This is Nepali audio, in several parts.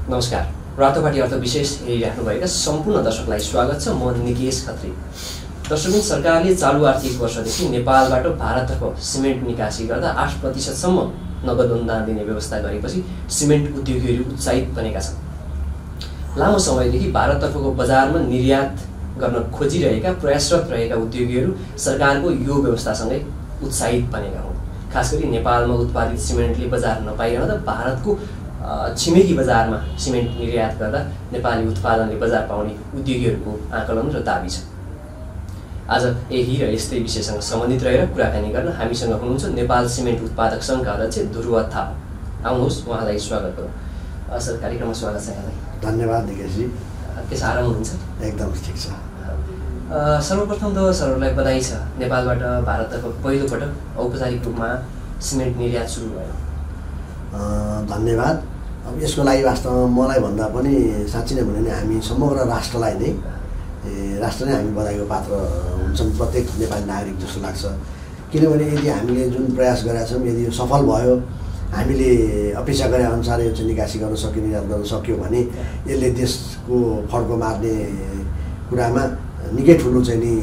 नमस्कार। रातोपाटी अर्थ विशेष हेरिराख्नुभएका सम्पूर्ण दर्शकलाई स्वागत छ। म निकेश खत्री। दर्शकबिन, सरकारले चालु आर्थिक वर्षदेखि नेपालबाट भारततर्फ सिमेन्ट निकासी गर्दा 8% नगद अनुदान दिने व्यवस्था गरेपछि सिमेन्ट उद्योगीहरू उत्साहित बनेका छन्। लामो समयदेखि भारततर्फको बजारमा निर्यात गर्न खोजिरहेका प्रयासरत रहेका उद्योगीहरू सरकारको यो व्यवस्थासँगै उत्साहित बनेका हुन्। खास गरी नेपालमा उत्पादित सिमेन्टले बजार नपाइरहँदा भारतको छिमेकी बजारमा सिमेन्ट निर्यात गर्दा नेपाली उत्पादनले बजार पाउने उद्योगीहरूको आकलन र दाबी छ। आज यही र यस्तै विषयसँग सम्बन्धित रहेर कुराकानी गर्न हामीसँग हुनुहुन्छ नेपाल सिमेन्ट उत्पादक सङ्घका अध्यक्ष ध्रुव थापा। आउनुहोस्, उहाँलाई स्वागत गरौँ। सर, कार्यक्रममा स्वागत छ यहाँलाई। धन्यवाद निकेशजी। के छ, आराम हुनुहुन्छ? एकदम ठिक छ। सर्वप्रथम त सरहरूलाई बधाई छ, नेपालबाट भारततर्फ पहिलोपटक औपचारिक रूपमा सिमेन्ट निर्यात सुरु भयो। धन्यवाद। अब यसको लागि वास्तवमा मलाई भन्दा पनि साँच्चै नै भने नि हामी समग्र राष्ट्रलाई नै हामी बधाईको पात्र हुन्छौँ, प्रत्येक नेपाली नागरिक जस्तो लाग्छ। किनभने यदि हामीले जुन प्रयास गरेका छौँ यदि यो सफल भयो, हामीले अपेक्षा गरे अनुसार यो चाहिँ निकासी गर्न सक्यो, निर्यात गर्न सक्यो भने यसले देशको फड्को मार्ने कुरामा निकै ठुलो चाहिँ नि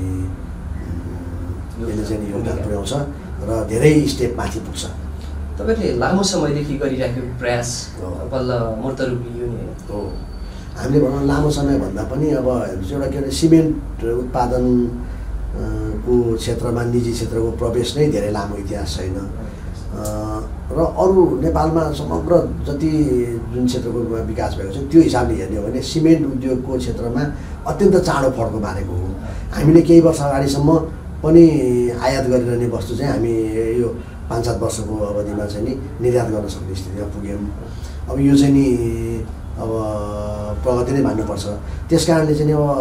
यसले चाहिँ योगदान पुर्याउँछ र धेरै स्टेप माथि पुग्छ। तपाईँले लामो समयदेखि गरिराखेको प्रयास बल्ल मूर्त रूप लियो नि हो। हामीले भनौँ लामो समय भन्दा पनि अब एउटा के अरे सिमेन्ट उत्पादनको क्षेत्रमा निजी क्षेत्रको प्रवेश नै धेरै लामो इतिहास छैन र अरू नेपालमा समग्र जति जुन क्षेत्रको विकास भएको छ त्यो हिसाबले हेर्ने हो भने सिमेन्ट उद्योगको क्षेत्रमा अत्यन्त चाँडो फड्को मारेको हो। हामीले केही वर्ष अगाडिसम्म पनि आयात गरिरहने वस्तु चाहिँ हामी यो 5-7 वर्षको अवधिमा चाहिँ नि निर्यात गर्न सक्ने स्थितिमा पुग्यौँ। अब यो चाहिँ नि अब प्रगति नै मान्नुपर्छ। त्यस कारणले चाहिँ नि अब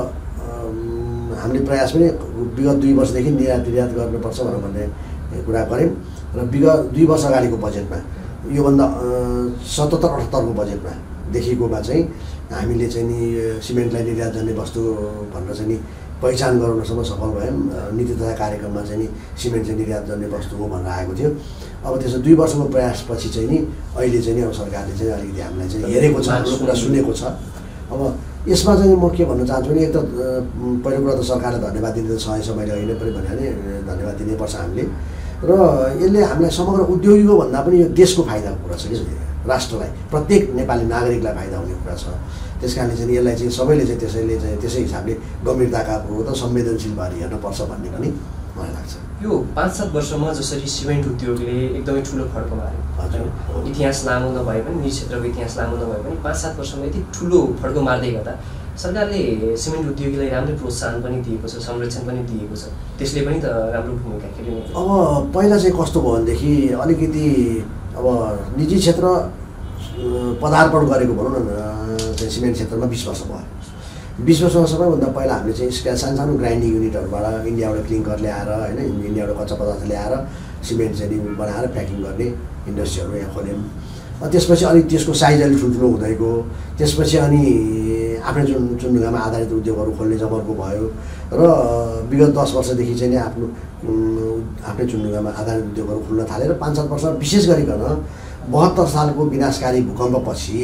हामीले प्रयास पनि विगत 2 वर्षदेखि निर्यात गर्नुपर्छ भन्ने कुरा गऱ्यौँ र विगत 2 वर्ष अगाडिको बजेटमा योभन्दा 77-78 को बजेटमा देखिएकोमा चाहिँ हामीले चाहिँ नि सिमेन्टलाई निर्यात गर्ने वस्तु भनेर चाहिँ नि पहिचान गराउनसम्म सफल भयौँ। नीति तथा कार्यक्रममा चाहिँ नि सिमेन्ट चाहिँ निर्यात गर्ने वस्तु हो भनेर आएको थियो। अब त्यसो 2 वर्षको प्रयासपछि चाहिँ नि अहिले चाहिँ नि अब सरकारले चाहिँ अलिकति हामीलाई चाहिँ हेरेको छ, हाम्रो कुरा सुनेको छ। अब यसमा चाहिँ म के भन्न चाहन्छु भने एक त पहिलो कुरा त सरकारलाई धन्यवाद दिनु छ, मैले अहिले पनि भने धन्यवाद दिनैपर्छ हामीले। र यसले हामीलाई समग्र उद्योगीको भन्दा पनि यो देशको फाइदाको कुरा छ कि राष्ट्रलाई, प्रत्येक नेपाली नागरिकलाई फाइदा हुने कुरा छ। त्यस कारणले चाहिँ यसलाई चाहिँ सबैले चाहिँ त्यसै हिसाबले गम्भीरतापूर्वक संवेदनशील भएर हेर्नुपर्छ भन्ने पनि मलाई लाग्छ। यो 5-7 वर्षमा जसरी सिमेन्ट उद्योगले एकदमै ठुलो फड्को मार्यो, हजुर, इतिहास लामो नभए पनि निजी क्षेत्रको इतिहास लामो नभए पनि 5-7 वर्षमा यति ठुलो फड्को मार्दै गर्दा सरकारले सिमेन्ट उद्योगीलाई राम्रो प्रोत्साहन पनि दिएको छ, संरक्षण पनि दिएको छ, त्यसले पनि त राम्रो भूमिका खेल्यो। अब पहिला चाहिँ कस्तो भयो भनेदेखि अलिकति अब निजी क्षेत्र पदार्पण गरेको भनौँ न चाहिँ सिमेन्ट क्षेत्रमा 20 वर्ष भयो। 20 वर्षमा सबैभन्दा पहिला हामीले चाहिँ सानो ग्राइन्डिङ युनिटहरूबाट इन्डियाबाट क्लिङ्कर ल्याएर होइन, इन्डियाबाट कच्चा पदार्थ ल्याएर सिमेन्ट चाहिँ बनाएर प्याकिङ गर्ने इन्डस्ट्रीहरू यहाँ खोल्यौँ। त्यसपछि अलिक त्यसको साइज अलिक ठुल्ठुलो हुँदै गयो। त्यसपछि अनि आफ्नै चुनढुङ्गामा आधारित उद्योगहरू खोल्ने जमर्को भयो र विगत 10 वर्षदेखि चाहिँ आफ्नै चुनढुङ्गामा आधारित उद्योगहरू खोल्न थालेर 5-7 वर्ष विशेष गरिकन 72 सालको विनाशकारी भूकम्पपछि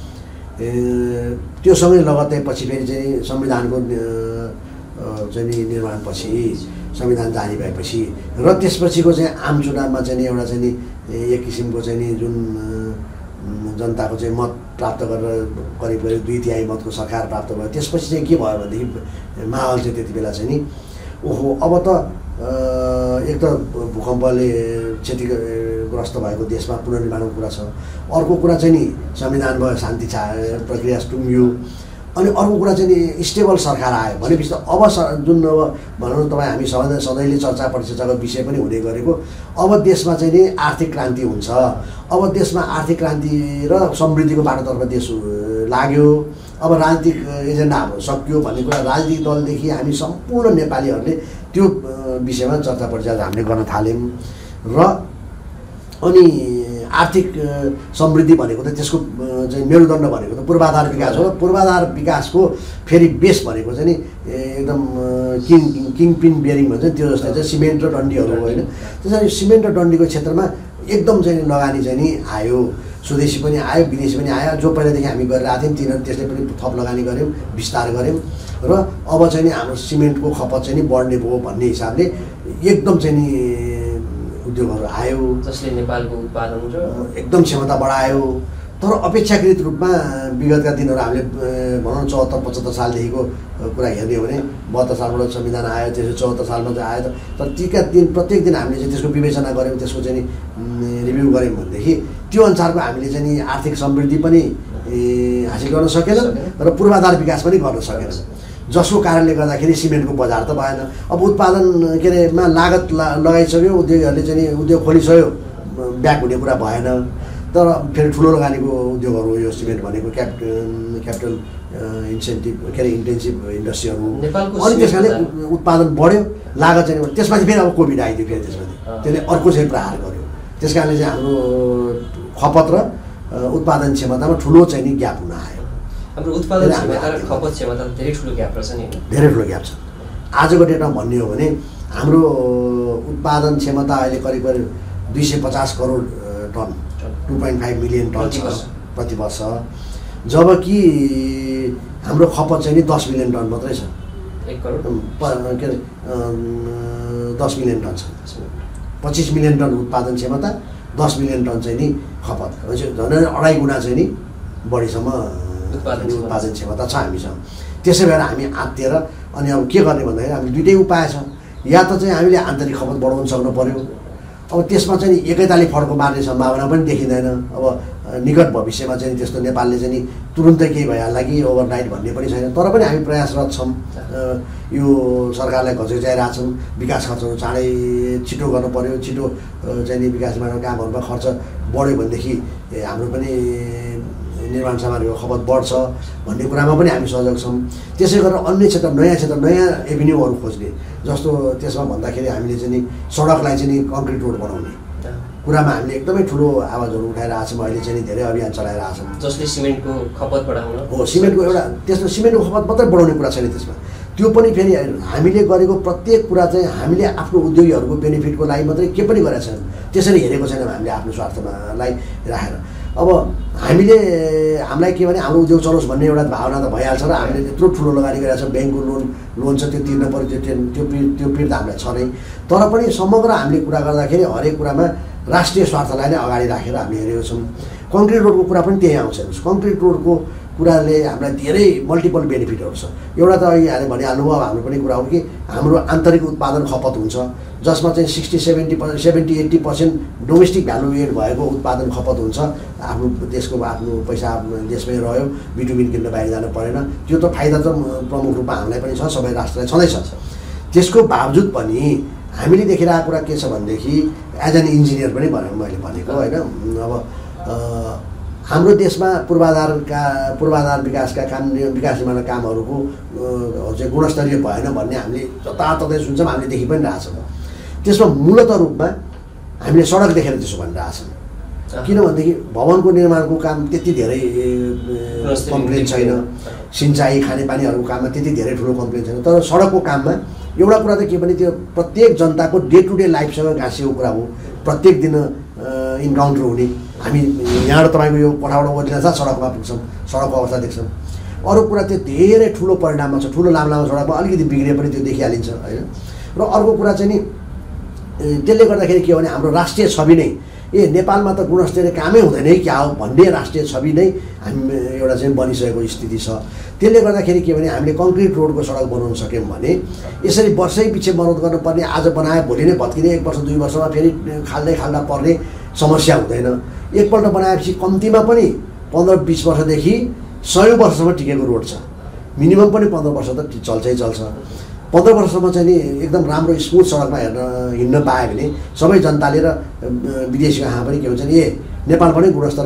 त्यो सँगै लगत्तै पछि फेरि चाहिँ संविधानको चाहिँ निर्माणपछि संविधान जारी भएपछि र त्यसपछिको चाहिँ आम चुनावमा चाहिँ एउटा चाहिँ नि एक किसिमको चाहिँ नि जुन जनताको चाहिँ मत प्राप्त गरेर करिब 2/3 मतको सरकार प्राप्त भयो। त्यसपछि चाहिँ के भयो भनेदेखि माहौल चाहिँ त्यति बेला चाहिँ नि ओहो अब त एक त भूकम्पले क्षतिग्रस्त भएको देशमा पुनर्निर्माणको कुरा छ, अर्को कुरा चाहिँ नि संविधान भयो, शान्ति प्रक्रिया टुङ्गियो, अनि अर्को कुरा चाहिँ नि स्टेबल सरकार आयो भनेपछि त अब जुन अब भनौँ तपाईँ हामी सधैँले चर्चा परिचर्चाको विषय पनि हुने गरेको अब देशमा चाहिँ नि आर्थिक क्रान्ति हुन्छ। अब देशमा आर्थिक क्रान्ति र समृद्धिको बाटोतर्फ देश लाग्यो। अब राजनीतिक एजेन्डा हाम्रो सक्यो भन्ने कुरा राजनीतिक दलदेखि हामी सम्पूर्ण नेपालीहरूले त्यो विषयमा चर्चा परिचर्चा हामीले गर्न थाल्यौँ र अनि आर्थिक समृद्धि भनेको त त्यसको चाहिँ मेरुदण्ड भनेको त पूर्वाधार विकास हो। पूर्वाधार विकासको फेरि बेस भनेको चाहिँ नि एकदम किङ पिन बियरिङ भन्छ त्यो जस्तै चाहिँ सिमेन्ट र डन्डीहरू हो होइन। त्यसरी सिमेन्ट र डन्डीको क्षेत्रमा एकदम चाहिँ लगानी चाहिँ नि आयो। स्वदेशी पनि आयो, विदेशी पनि आयो। जो पहिलादेखि हामी गरिरहेको थियौँ तिनीहरू त्यसले पनि थप लगानी गऱ्यौँ, विस्तार गऱ्यौँ र अब चाहिँ नि हाम्रो सिमेन्टको खपत चाहिँ नि बढ्ने भयो भन्ने हिसाबले एकदम चाहिँ नि उद्योगहरू आयो, जसले नेपालको उत्पादन र एकदम क्षमता बढायो। तर अपेक्षाकृत रूपमा विगतका दिनहरू हामीले भनौँ 74-75 सालदेखिको कुरा हेर्ने हो भने 72 सालबाट संविधान आयो, त्यसपछि 74 सालमा चाहिँ आयो। तर तीका दिन प्रत्येक दिन हामीले चाहिँ त्यसको विवेचना गऱ्यौँ, त्यसको चाहिँ नि रिभ्यू गऱ्यौँ भनेदेखि त्यो अनुसारको हामीले चाहिँ नि आर्थिक समृद्धि पनि हासिल गर्न सकेन र पूर्वाधार विकास पनि गर्न सकेन, जसको कारणले गर्दाखेरि सिमेन्टको बजार त भएन। अब उत्पादन के अरेमा लागत लगाइसक्यो, उद्योगहरूले चाहिँ नि उद्योग खोलिसक्यो, ब्याक हुने कुरा भएन। तर फेरि ठुलो लगानीको उद्योगहरू यो सिमेन्ट भनेको क्यापिटल इन्सेन्टिभ के अरे इन्टेन्सिभ इन्डस्ट्रीहरू, अनि त्यस कारणले उत्पादन बढ्यो, लागत चाहिँ त्यसमाथि फेरि अब कोभिड आइदियो, फेरि त्यसमाथि त्यसले अर्को चाहिँ प्रहार गर्यो। त्यस कारणले चाहिँ हाम्रो खपत र उत्पादन क्षमतामा ठुलो चाहिँ नि ग्याप हुन आयो। हाम्रो उत्पादन क्षमता र खपत क्षमता धेरै ठुलो ग्याप रहेछ नि, धेरै ठुलो ग्याप छ। आजको डेटमा भन्ने हो भने हाम्रो उत्पादन क्षमता अहिले करिब 250 करोड टन, 2.5 मिलियन टन छ प्रति वर्ष, जबकि हाम्रो खपत चाहिँ नि 10 मिलियन टन मात्रै छ। 1 करोड के अरे 10 मिलियन टन छ। 25 मिलियन टन उत्पादन क्षमता, 10 मिलियन टन चाहिँ नि खपत, झन् 2.5 गुणा चाहिँ नि बढीसम्म उत्पादन क्षमता छ हामीसँग। त्यसै भएर हामी आत्तिएर अनि अब के गर्ने भन्दाखेरि हामीले दुइटै उपाय छ। या त चाहिँ हामीले आन्तरिक खपत बढाउन सक्नु पऱ्यो, अब त्यसमा चाहिँ नि एकैताली फड्को मार्ने सम्भावना पनि देखिँदैन। अब निकट भविष्यमा चाहिँ त्यस्तो नेपालले चाहिँ नि तुरुन्तै केही भइहाल्ला कि ओभरनाइट भन्ने पनि छैन। तर पनि हामी प्रयासरत छौँ, यो सरकारलाई घचघचाइरहेको छौँ। विकास खर्चहरू चाँडै छिटो गर्नु पऱ्यो, छिटो चाहिँ नि विकास निर्माण कामहरूमा खर्च बढ्यो भनेदेखि हाम्रो पनि निर्माण सामग्रीको खपत बढ्छ भन्ने कुरामा पनि हामी सहयोग छौँ। त्यसै गरेर अन्य क्षेत्र, नयाँ एभिन्यूहरू खोज्ने, जस्तो त्यसमा भन्दाखेरि हामीले चाहिँ नि सडकलाई चाहिँ नि कङ्क्रिट रोड बनाउने कुरामा हामीले एकदमै ठुलो आवाजहरू उठाइरहेको छौँ। अहिले चाहिँ नि धेरै अभियान चलाइरहेको छौँ, जसले सिमेन्टको खपत बढाउन हो। सिमेन्टको एउटा त्यसमा सिमेन्टको खपत मात्रै बढाउने कुरा छैन त्यसमा, त्यो पनि फेरि हामीले गरेको प्रत्येक कुरा चाहिँ हामीले आफ्नो उद्योगीहरूको बेनिफिटको लागि मात्रै के पनि गरेका छैनौँ, त्यसरी हेरेको छैनौँ हामीले आफ्नो स्वार्थलाई राखेर। अब हामीले हामीलाई के भने हाम्रो उद्योग चलोस् भन्ने एउटा भावना त भइहाल्छ र हामीले त्यत्रो ठुलो लगानी गरेका छौँ, ब्याङ्कको लोन छ त्यो तिर्न पऱ्यो, त्यो पीड त हामीलाई छ नै। तर पनि समग्र हामीले कुरा गर्दाखेरि हरेक कुरामा राष्ट्रिय स्वार्थलाई नै अगाडि राखेर हामीले हेरेको छौँ। कङ्क्रिट रोडको कुरा पनि त्यही आउँछ। हेर्नुहोस्, कङ्क्रिट रोडको कुराले हामीलाई धेरै मल्टिपल बेनिफिटहरू छ। एउटा त अहिले हामीले भनिहाल्नुभयो, अब हाम्रो पनि कुरा हो कि हाम्रो आन्तरिक उत्पादन खपत हुन्छ, जसमा चाहिँ 60-70-80% डोमेस्टिक भ्यालु एड भएको उत्पादन खपत हुन्छ। आफ्नो देशको आफ्नो पैसा देशमै रह्यो, बिटुबिन किन्न बाहिर जानु परेन। त्यो त फाइदा त प्रमुख रूपमा हामीलाई पनि छ, सबै राष्ट्रलाई छँदैछ। त्यसको बावजुद पनि हामीले देखिरहेको कुरा के छ भनेदेखि एज एन इन्जिनियर पनि मैले भनेको होइन, अब हाम्रो देशमा पूर्वाधार विकासका काम, विकास निर्माण कामहरूको चाहिँ गुणस्तरीय भएन भन्ने हामीले जताततै सुन्छौँ, हामीले देखि पनि रहेछौँ। त्यसमा मूलत रूपमा हामीले सडक देखेर त्यसो भनिरहेछौँ। किनभनेदेखि भवनको निर्माणको काम त्यति धेरै कम्प्लेन छैन, सिँचाइ खानेपानीहरूको काममा त्यति धेरै ठुलो कम्प्लेन छैन। तर सडकको काममा एउटा कुरा त के भने त्यो प्रत्येक जनताको डे टु डे लाइफसँग गाँसिएको कुरा हो। प्रत्येक दिन इन्काउन्टर हुने, हामी यहाँबाट तपाईँको यो कोठाबाट ओर्लिन साथ सडकमा पुग्छौँ, सडकको अवस्था देख्छौँ। अरू कुरा त्यो धेरै ठुलो परिणाममा छ। ठुलो लामो सडकमा अलिकति बिग्रिए पनि त्यो देखिहालिन्छ होइन। र अर्को कुरा चाहिँ नि त्यसले गर्दाखेरि के हो भने हाम्रो राष्ट्रिय छवि नै नेपालमा त गुणस्तरीय कामै हुँदैन है क्या हो भन्ने राष्ट्रिय छवि नै हामी एउटा चाहिँ बनिसकेको स्थिति छ। त्यसले गर्दाखेरि के भने हामीले कङ्क्रिट रोडको सडक बनाउन सक्यौँ भने यसरी वर्षै पछि मर्मत गर्नुपर्ने, आज बनाए भोलि नै भत्किने, 1 वर्ष 2 वर्षमा फेरि खाल्दा पर्ने समस्या हुँदैन। एकपल्ट बनाएपछि कम्तीमा पनि 15-20 वर्षदेखि 100 वर्षसम्म टिकेको रोड छ। मिनिमम पनि 15 वर्ष त चल्छै चल्छ। 15 वर्षसम्म चाहिँ नि एकदम राम्रो स्मुथ सडकमा हिँड्न पायो भने सबै जनताले र विदेशीको यहाँ पनि के हुन्छ नि, नेपाल पनि गुणस्तर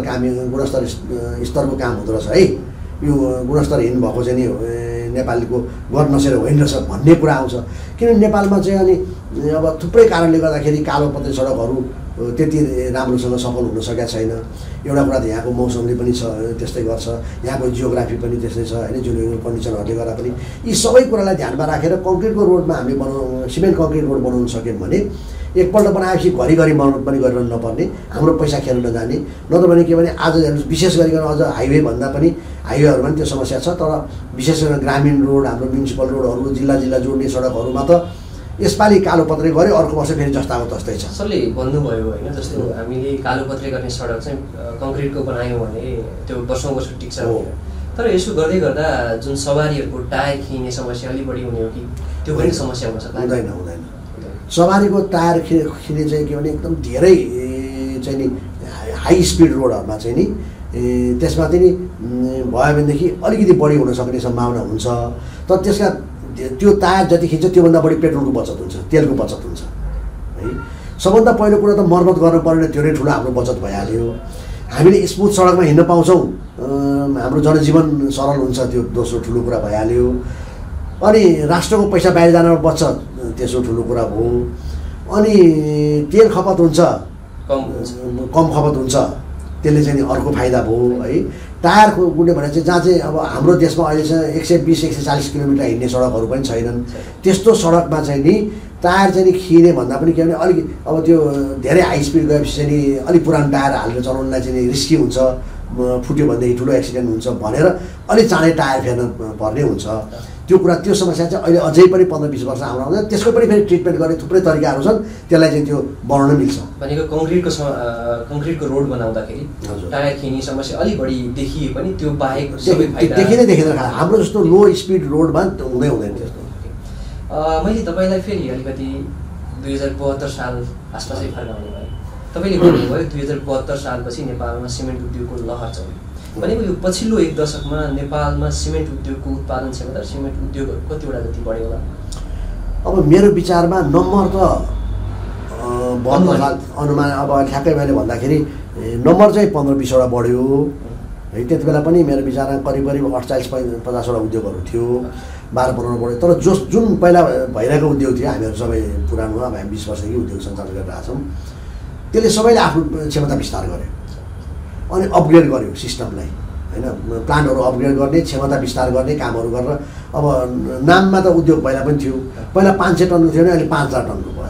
स्तरको काम हुँदो रहेछ है, यो गुणस्तरहीन भएको चाहिँ नि नेपालीको गर्न नसकेर होइन रहेछ भन्ने कुरा आउँछ। किनभने नेपालमा चाहिँ अनि अब थुप्रै कारणले गर्दाखेरि कालोपत्रे सडकहरू त्यति राम्रोसँग सफल हुन सकेका छैन। एउटा कुरा त यहाँको मौसमले पनि त्यस्तै गर्छ, यहाँको जियोग्राफी पनि त्यस्तै छ होइन, जियोग्राफिकल कन्डिसनहरूले गर्दा पनि यी सबै कुरालाई ध्यानमा राखेर कङ्क्रिटको रोडमा हामीले सिमेन्ट कङ्क्रिट रोड बनाउन सक्यौँ भने एकपल्ट बनाएपछि घरिघरि मर्मत पनि गरिरहनु नपर्ने, हाम्रो पैसा खेर नजाने। नत्र भने के भने आज विशेष गरिकन अझ हाइवे भन्दा पनि हाइवेहरूमा पनि त्यो समस्या छ, तर विशेष गरेर ग्रामीण रोड, हाम्रो म्युनिसिपल रोडहरू, जिल्ला जोड्ने सडकहरूमा त यसपालि कालोपत्रे गऱ्यो, अर्को वर्ष फेरि जस्ताको तस्तै छ। सरले भन्नुभयो होइन, जस्तो हामीले कालोपत्रे गर्ने सडक चाहिँ कङ्क्रिटको बनायौँ भने त्यो वर्षौँ वर्ष टिक्छ, तर यसो गर्दै गर्दा जुन सवारीहरूको टायर खिने समस्या अलिक बढी हुने हो कि त्यो पनि समस्या हुन सक्छ? हुँदैन। सवारीको टायर खिने चाहिँ के भने एकदम धेरै चाहिँ नि हाई स्पिड रोडहरूमा चाहिँ नि त्यसमा चाहिँ नि भयो भनेदेखि अलिकति बढी हुन सक्ने सम्भावना हुन्छ। तर त्यसका त्यो टायर जति खिच्छ त्योभन्दा बढी पेट्रोलको बचत हुन्छ, तेलको बचत हुन्छ है। सबभन्दा पहिलो कुरा त मर्मत गर्नु पर्ने, त्यो नै ठुलो हाम्रो बचत भइहाल्यो। हामीले स्मुथ सडकमा हिँड्न पाउँछौँ, हाम्रो जनजीवन सरल हुन्छ, त्यो दोस्रो ठुलो कुरा भइहाल्यो। अनि राष्ट्रको पैसा बाहिर जान बच्छ, त्यसो ठुलो कुरा भयो। अनि तेल खपत हुन्छ, कम खपत हुन्छ, त्यसले चाहिँ अर्को फाइदा भयो है। टायरको गुड्ने भने चाहिँ जहाँ चाहिँ अब हाम्रो देशमा अहिले चाहिँ 120-140 किलोमिटर हिँड्ने सडकहरू पनि छैनन्, त्यस्तो सडकमा चाहिँ नि टायर चाहिँ नि खिने भन्दा पनि के भने अलिक अब त्यो धेरै हाई स्पिड गएपछि चाहिँ नि अलिक पुरानो टायर हालेर चलाउनलाई चाहिँ नि रिस्की हुन्छ, फुट्यो भनेदेखि ठुलो एक्सिडेन्ट हुन्छ भनेर अलिक चाँडै टायर फेर्न पर्ने हुन्छ। त्यो कुरा, त्यो समस्या चाहिँ अहिले अझै पनि 15-20 वर्ष हाम्रो आउँदैन। त्यसको पनि फेरि ट्रिटमेन्ट गर्ने थुप्रै तरिकाहरू छन्, त्यसलाई चाहिँ त्यो बनाउन मिल्छ। भनेको कङ्क्रिटको रोड बनाउँदाखेरि टायर खिने समस्या अलिक बढी देखिए पनि त्यो बाहेक सबै फाइदा देखिँदैन। हाम्रो जस्तो लो स्पिड रोडमा हुँदैन त्यस्तो। मैले तपाईँलाई फेरि अलिकति 2072 साल आसपासै फर्काउने भएँ। तपाईँले भन्नुभयो 2072 सालपछि नेपालमा सिमेन्ट उद्योगको लहर चल्यो भनेको यो पछिल्लो 1 दशकमा नेपालमा सिमेन्ट उद्योगको उत्पादन क्षमता, सिमेन्ट उद्योग कतिवटा जति बढ्यो होला? अब मेरो विचारमा नम्बर त अनुमान अब ठ्याक्कै मैले भन्दाखेरि नम्बर चाहिँ 15-20वटा बढ्यो है। त्यति बेला पनि मेरो विचारमा करिब 48-50वटा उद्योगहरू थियो, 12-15 बढ्यो। तर जुन पहिला भइरहेको उद्योग थियो, हामीहरू सबै पुरानो, अब हामी 20 वर्षकै उद्योग सञ्चालन गरिरहेका छौँ, त्यसले सबैले आफ्नो क्षमता विस्तार गर्यो अनि अपग्रेड गर्यो सिस्टमलाई होइन। प्लान्टहरू अपग्रेड गर्ने, क्षमता विस्तार गर्ने कामहरू गरेर अब नाममा त उद्योग पहिला पनि थियो, पहिला 500 टनको थियो भने अहिले 5000 टनको भयो।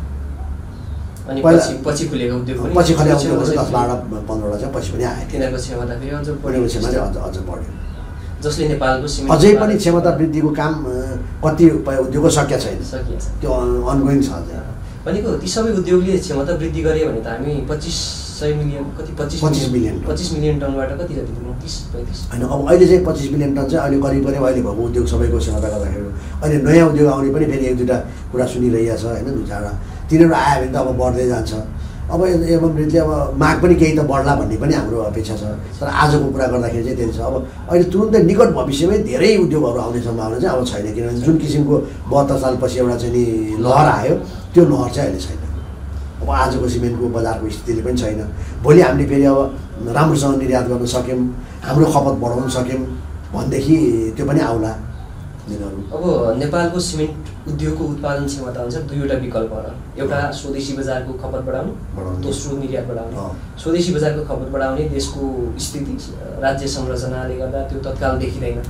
अनि पछि खुलेको उद्योग पनि 10-12-15वटा चाहिँ पछि पनि आयो। तिनीहरूको क्षमता फेरि अझ अझ बढ्यो, जसले नेपालको सिमेन्ट अझै पनि क्षमता वृद्धिको काम कति उद्योगको सकिया छैन, त्यो अनगोइङ छ अझै। भनेको ती सबै उद्योगले क्षमता वृद्धि गरे भने त हामी 25 मिलियन कति 25 मिलियन टनबाट कति जति पुग्नु? 30-35 होइन। अब अहिले चाहिँ 25 मिलियन टन चाहिँ अहिले करिब अहिले भएको उद्योग सबैको क्षमता गर्दाखेरि अहिले नयाँ उद्योग आउने पनि फेरि 1-2टा कुरा सुनिरहेको छ होइन, 2-4वटा। तिनीहरू आयो भने त अब बढ्दै जान्छ। अब एवं रीतिले अब माग पनि केही त बढ्ला भन्ने पनि हाम्रो अपेक्षा छ। तर आजको कुरा गर्दाखेरि चाहिँ त्यही छ। अब अहिले तुरुन्तै निकट भविष्यमै धेरै उद्योगहरू आउने सम्भावना चाहिँ अब छैन, किनभने जुन किसिमको 72 सालपछि एउटा चाहिँ नि लहर आयो, त्यो लहर चाहिँ अहिले छैन। अब आजको सिमेन्टको बजारको स्थितिले पनि छैन। भोलि हामीले फेरि अब राम्रोसँग निर्यात गर्न सक्यौँ, हाम्रो खपत बढाउन सक्यौँ भनेदेखि त्यो पनि आउला दिनहरू। अब नेपालको सिमेन्ट उद्योगको उत्पादन क्षमता अनुसार दुईवटा विकल्प हो। एउटा स्वदेशी बजारको खपत बढाउनु, दोस्रो निर्यात बढाउनु। स्वदेशी बजारको खपत बढाउने देशको स्थिति, राज्य संरचनाले गर्दा त्यो तत्काल देखिँदैन।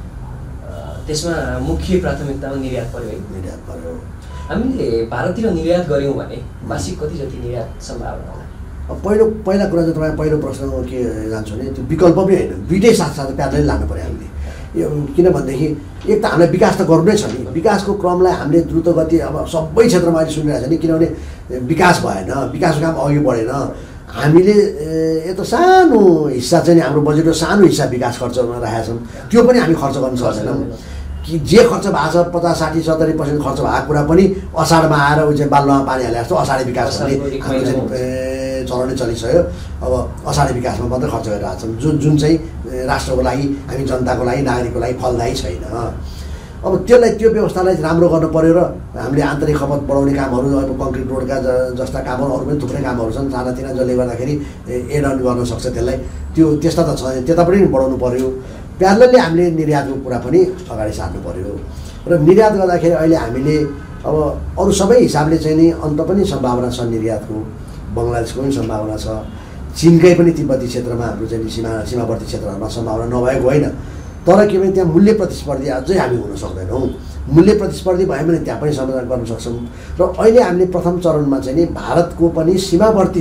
त्यसमा मुख्य प्राथमिकतामा निर्यात पर्यो है। निर्यात पर्यो। हामीले भारततिर निर्यात गऱ्यौँ भने वार्षिक कति जति निर्यात सम्भावना होला? पहिला कुरा चाहिँ तपाईँ पहिलो प्रश्नमा के जान्छु भने त्यो विकल्प पनि होइन, दुइटै साथसाथै प्यारलै लानु पऱ्यो हामीले। यो किनभनेदेखि एक त हामीलाई विकास त गर्नु नै छ नि, विकासको क्रमलाई हामीले द्रुत गति अब सबै क्षेत्रमा अहिले सुनिरहेको छ नि, किनभने विकास भएन, विकासको काम अघि बढेन। हामीले यता सानो हिस्सा चाहिँ हाम्रो बजेटको सानो हिस्सा विकास खर्चमा राखेका छौँ, त्यो पनि हामी खर्च गर्न सक्दैनौँ। कि जे खर्च भएको छ 50-60-70% खर्च भएको कुरा पनि असाढमा आएर ऊ चाहिँ बालुवामा पानी हाले जस्तो असाढे विकास भन्ने हाम्रो चाहिँ चलनै चलिसक्यो। अब असाढे विकासमा मात्रै खर्च गरिरहेको छौँ, जुन चाहिँ राष्ट्रको लागि, हामी जनताको लागि, नागरिकको लागि फलदायी छैन। अब त्यो व्यवस्थालाई राम्रो गर्नु पऱ्यो र हामीले आन्तरिक खपत बढाउने कामहरू, अब कङ्क्रिट रोडका जस्ता कामहरू, अरू पनि थुप्रै कामहरू छन् सानातिना, जसले गर्दाखेरि एड अन गर्न सक्छ त्यसलाई। त्यस्ता त छ, त्यतापट्टि पनि बढाउनु पऱ्यो। प्यारलले हामीले निर्यातको कुरा पनि अगाडि सार्नु पऱ्यो र निर्यात गर्दाखेरि अहिले हामीले अब अरू सबै हिसाबले चाहिँ नि अन्त पनि सम्भावना छ निर्यातको। बङ्गलादेशको पनि सम्भावना छ, चिनकै पनि तिब्बती क्षेत्रमा हाम्रो चाहिँ सीमावर्ती क्षेत्रहरूमा सम्भावना नभएको होइन। तर के भने त्यहाँ मूल्य प्रतिस्पर्धी अझै हामी हुन सक्दैनौँ। मूल्य प्रतिस्पर्धी भयो भने त्यहाँ पनि समाधान गर्न सक्छौँ। र अहिले हामीले प्रथम चरणमा चाहिँ नि भारतको पनि सीमावर्ती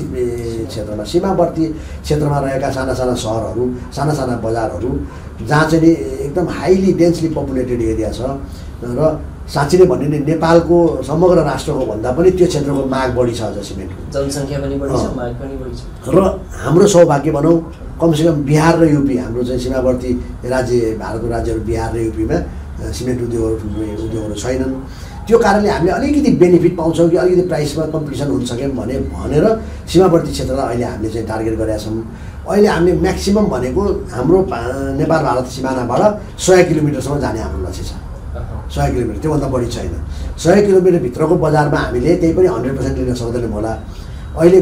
क्षेत्रमा रहेका साना साना सहरहरू, साना साना बजारहरू जहाँ चाहिँ नि एकदम हाइली डेन्सली पपुलेटेड एरिया छ र साँच्चै नै भन्ने नेपालको समग्र राष्ट्रको भन्दा पनि त्यो क्षेत्रको माग बढी छ अझ सिमेन्टको, जनसङ्ख्या पनि बढी छ, माग पनि बढी छ। र हाम्रो सौभाग्य भनौँ कमसेकम बिहार र युपी, हाम्रो चाहिँ सीमावर्ती राज्य भारतको राज्यहरू बिहार र युपीमा सिमेन्ट उद्योगहरू छैनन्। त्यो कारणले हामीले अलिकति बेनिफिट पाउँछौँ कि अलिकति प्राइसमा कम्पिटिसन हुन्छ कि भनेर सीमावर्ती क्षेत्रलाई अहिले हामीले चाहिँ टार्गेट गरेका छौँ। अहिले हामीले म्याक्सिमम भनेको हाम्रो नेपाल भारत सिमानाबाट 100 किलोमिटरसम्म जाने हाम्रो लक्ष्य छ। 100 किलोमिटर, त्योभन्दा बढी छैन। 100 किलोमिटरभित्रको बजारमा हामीले त्यही पनि 100% लिन सक्दैनौँ होला। अहिले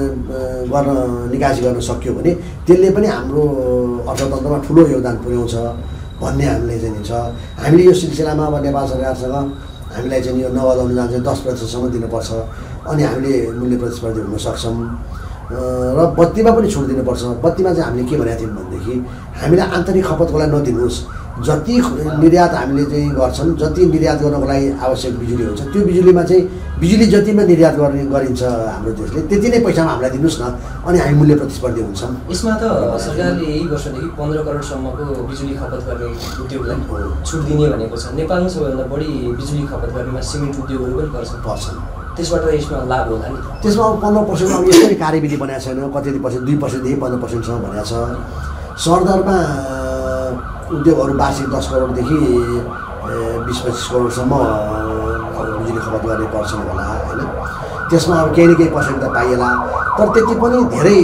निकासी गर्न सक्यो भने त्यसले पनि हाम्रो अर्थतन्त्रमा ठुलो योगदान पुर्याउँछ भन्ने हामीले चाहिँ छ। हामीले यो सिलसिलामा अब नेपाल सरकारसँग हामीलाई चाहिँ यो नगद अनुदान चाहिँ 10%सम्म दिनुपर्छ, अनि हामीले मूल्य प्रतिस्पर्धी हुन सक्छौँ। र बत्तीमा पनि छुट दिनुपर्छ। बत्तीमा चाहिँ हामीले के भनेको थियौँ भनेदेखि हामीलाई आन्तरिक खपतको लागि नदिनुहोस्, जति निर्यात हामीले चाहिँ गर्छौँ, जति निर्यात गर्नको लागि आवश्यक बिजुली हुन्छ त्यो बिजुलीमा चाहिँ बिजुली जतिमा निर्यात गरिन्छ हाम्रो देशले त्यति नै पैसामा हामीलाई दिनुहोस् न, अनि हामी मूल्य प्रतिस्पर्धी हुन्छौँ। यसमा त सरकारले यही वर्षदेखि 15 करोडसम्मको बिजुली खपत गर्ने उद्योगलाई छुट दिने भनेको छ। नेपालमा सबैभन्दा बढी बिजुली खपत गर्नेमा सिमेन्ट उद्योगहरू पनि पर्छन्। त्यसबाट यसमा लाभ होला नि? त्यसमा अब 15% अब यस्तै कार्यविधि बनाएको छैन, कति पर्सेन्ट 2%देखि 15%सम्म भनेको छ। सरदरमा उद्योगहरू वार्षिक 10 करोडदेखि 20-25 करोडसम्म बिजुली खपत गर्ने पर्छन् होला होइन। त्यसमा अब केही न केही पर्सेन्ट त पाइएला, तर त्यति पनि धेरै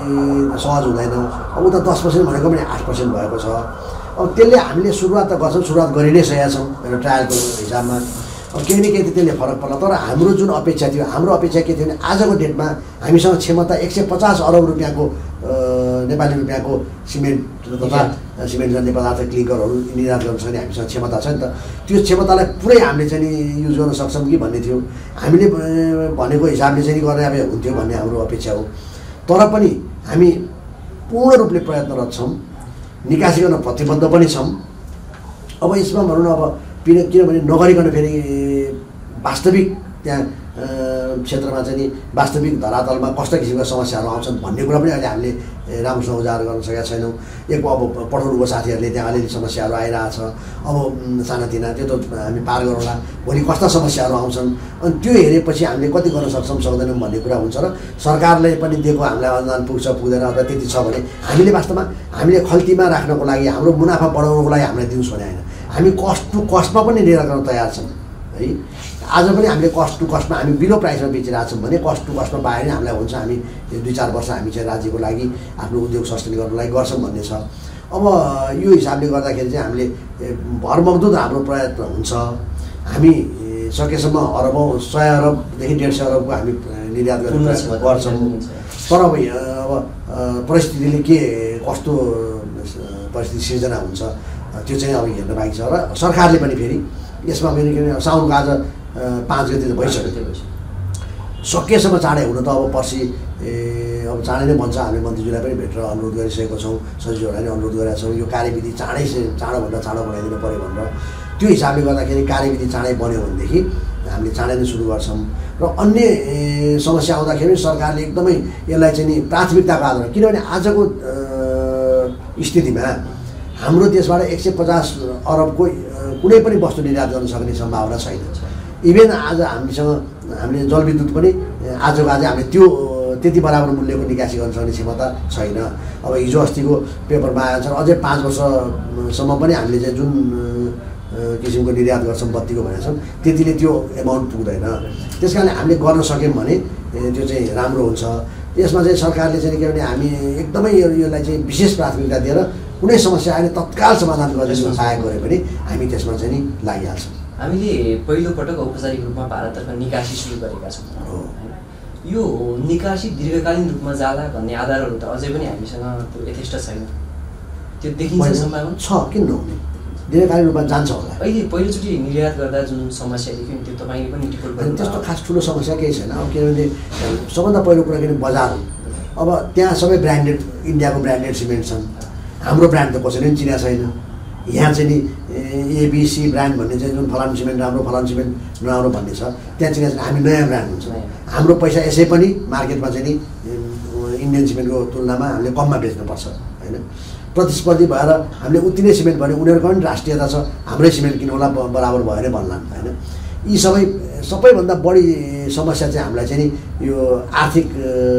सहज हुँदैन। अब उता 10% भनेको पनि 8% भएको छ। अब त्यसले हामीले सुरुवात त गर्छौँ, सुरुवात गरि नै सकेका छौँ एउटा ट्रायलको हिसाबमा। अब केही न केही त त्यसले फरक पर्ला। तर हाम्रो जुन अपेक्षा थियो, हाम्रो अपेक्षा के थियो भने आजको डेटमा हामीसँग क्षमता 150 अरब रुपियाँको नेपाली रुपियाँको सिमेन्ट तथा सिमेन्ट जन्य पदार्थ क्लिङ्करहरू निर्यात गर्न सक्ने हामीसँग क्षमता छ नि त। त्यो क्षमतालाई पुरै हामीले चाहिँ नि युज गर्न सक्छौँ कि भन्ने थियो। हामीले भनेको हिसाबले चाहिँ गर्ने अब हुन्थ्यो भन्ने हाम्रो अपेक्षा हो। तर पनि हामी पूर्ण रूपले प्रयत्नरत छौँ, निकासी गर्न प्रतिबद्ध पनि छौँ। अब यसमा भनौँ न, अब किनभने नगरिकन फेरि वास्तविक त्यहाँ क्षेत्रमा चाहिँ नि वास्तविक धरातलमा कस्ता किसिमका समस्याहरू आउँछन् भन्ने कुरा पनि अहिले हामीले राम्रोसँग उजागर गर्न सकेका छैनौँ। एक अब पठाउनुको साथीहरूले त्यहाँ अलिअलि समस्याहरू आइरहेछ, अब सानातिना त्यो त हामी पार गरौँला, भोलि कस्ता समस्याहरू आउँछन् अनि त्यो हेरेपछि हामीले कति गर्न सक्छौँ सक्दैनौँ भन्ने कुरा हुन्छ। र सरकारले पनि दिएको हामीलाई अनुदान पुग्छ पुग्दैन अथवा त्यति छ भने हामीले वास्तवमा हामीले खल्तीमा राख्नको लागि, हाम्रो मुनाफा बढाउनको लागि हामीलाई दिनुहोस् भने होइन, हामी कस्ट टु कस्टमा पनि लिएर गर्न तयार छौँ है। आज पनि हामीले कस्ट टु कस्टमा हामी बिलो प्राइसमा बेचिरहेको छौँ भने कस्ट टु कस्टमा पाए नै हामीलाई हुन्छ, हामी 2-4 वर्ष हामी चाहिँ राज्यको लागि आफ्नो उद्योग सस्टेन गर्नको लागि गर्छौँ भन्ने छ। अब यो हिसाबले गर्दाखेरि चाहिँ हामीले भरमग्दुद हाम्रो प्रयत्न हुन्छ। हामी सकेसम्म अरबौँ 100 अरबदेखि 150 अरबको हामी निर्यात गर्ने गर्छौँ। तर अब परिस्थितिले के कस्तो परिस्थिति सिर्जना हुन्छ त्यो चाहिँ अब हेर्न बाँकी छ। र सरकारले पनि फेरि यसमा फेरि साउनको आज 5 गते त भइसक्यो, सकेसम्म चाँडै हुन त अब पर्सि अब चाँडै नै भन्छ। हामी मन्त्रीज्यूलाई पनि भेटेर अनुरोध गरिसकेको छौँ, सचिवहरूलाई पनि अनुरोध गरेका छौँ, यो कार्यविधि चाँडोभन्दा चाँडो बनाइदिनु पऱ्यो भनेर। त्यो हिसाबले गर्दाखेरि कार्यविधि चाँडै बन्यो भनेदेखि हामीले चाँडै नै सुरु गर्छौँ। र अन्य समस्या आउँदाखेरि सरकारले एकदमै यसलाई चाहिँ नि प्राथमिकताको आधारमा, किनभने आजको स्थितिमा हाम्रो देशबाट 150 अरबको कुनै पनि वस्तु निर्यात गर्न सक्ने सम्भावना छैन। इभेन आज हामीले जलविद्युत पनि आजको आज हामीले त्यो त्यति बराबर मूल्यको निकासी गर्न सक्ने क्षमता छैन। अब हिजो अस्तिको पेपरमा आएछ अझै 5 वर्षसम्म पनि हामीले चाहिँ जुन किसिमको निर्यात गर्छौँ बत्तीको भनेको छौँ त्यतिले त्यो एमाउन्ट पुग्दैन। त्यस कारणले हामीले गर्न सक्यौँ भने त्यो चाहिँ राम्रो हुन्छ। यसमा चाहिँ सरकारले चाहिँ के भने हामी एकदमै यसलाई चाहिँ विशेष प्राथमिकता दिएर कुनै समस्या आयो भने तत्काल समाधान गर्ने सहायक गऱ्यो भने हामी त्यसमा चाहिँ नि लागिहाल्छौँ। हामीले पहिलोपटक औपचारिक रूपमा भारततर्फ निकासी सुरु गरेका छौँ। यो निकासी दीर्घकालीन रूपमा जाला भन्ने आधारहरू त अझै पनि हामीसँग त्यो यथेष्ट छैन। त्यो देखिन्छ सम्भावना छ, किन नहुने? दीर्घकालीन रूपमा जान्छ होला। अहिले पहिलोचोटि निर्यात गर्दा जुन समस्या देख्यो त्यो तपाईँले पनि टिप्पणी गर्नु त्यस्तो खास ठुलो समस्या केही छैन। अब किनभने सबभन्दा पहिलो कुरा किन बजार हो। अब त्यहाँ सबै ब्रान्डेड इन्डियाको ब्रान्डेड सिमेन्ट छन्। हाम्रो ब्रान्ड त कसैले पनि चिनेको छैन। यहाँ चाहिँ नि एबिसी ब्रान्ड भन्ने चाहिँ जुन फलानु सिमेन्ट राम्रो फलानु सिमेन्ट नराम्रो भन्ने छ त्यहाँ चिनेको छैन। हामी नयाँ ब्रान्ड हुन्छ। हाम्रो पैसा यसै पनि मार्केटमा चाहिँ नि इन्डियन सिमेन्टको तुलनामा हामीले कममा बेच्नुपर्छ होइन। प्रतिस्पर्धी भएर हामीले उति नै सिमेन्ट भने उनीहरूको पनि राष्ट्रियता छ, हाम्रै सिमेन्ट किन होला बराबर भयो भने भन्लान् होइन। यी सबैभन्दा बढी समस्या चाहिँ हामीलाई चाहिँ नि यो आर्थिक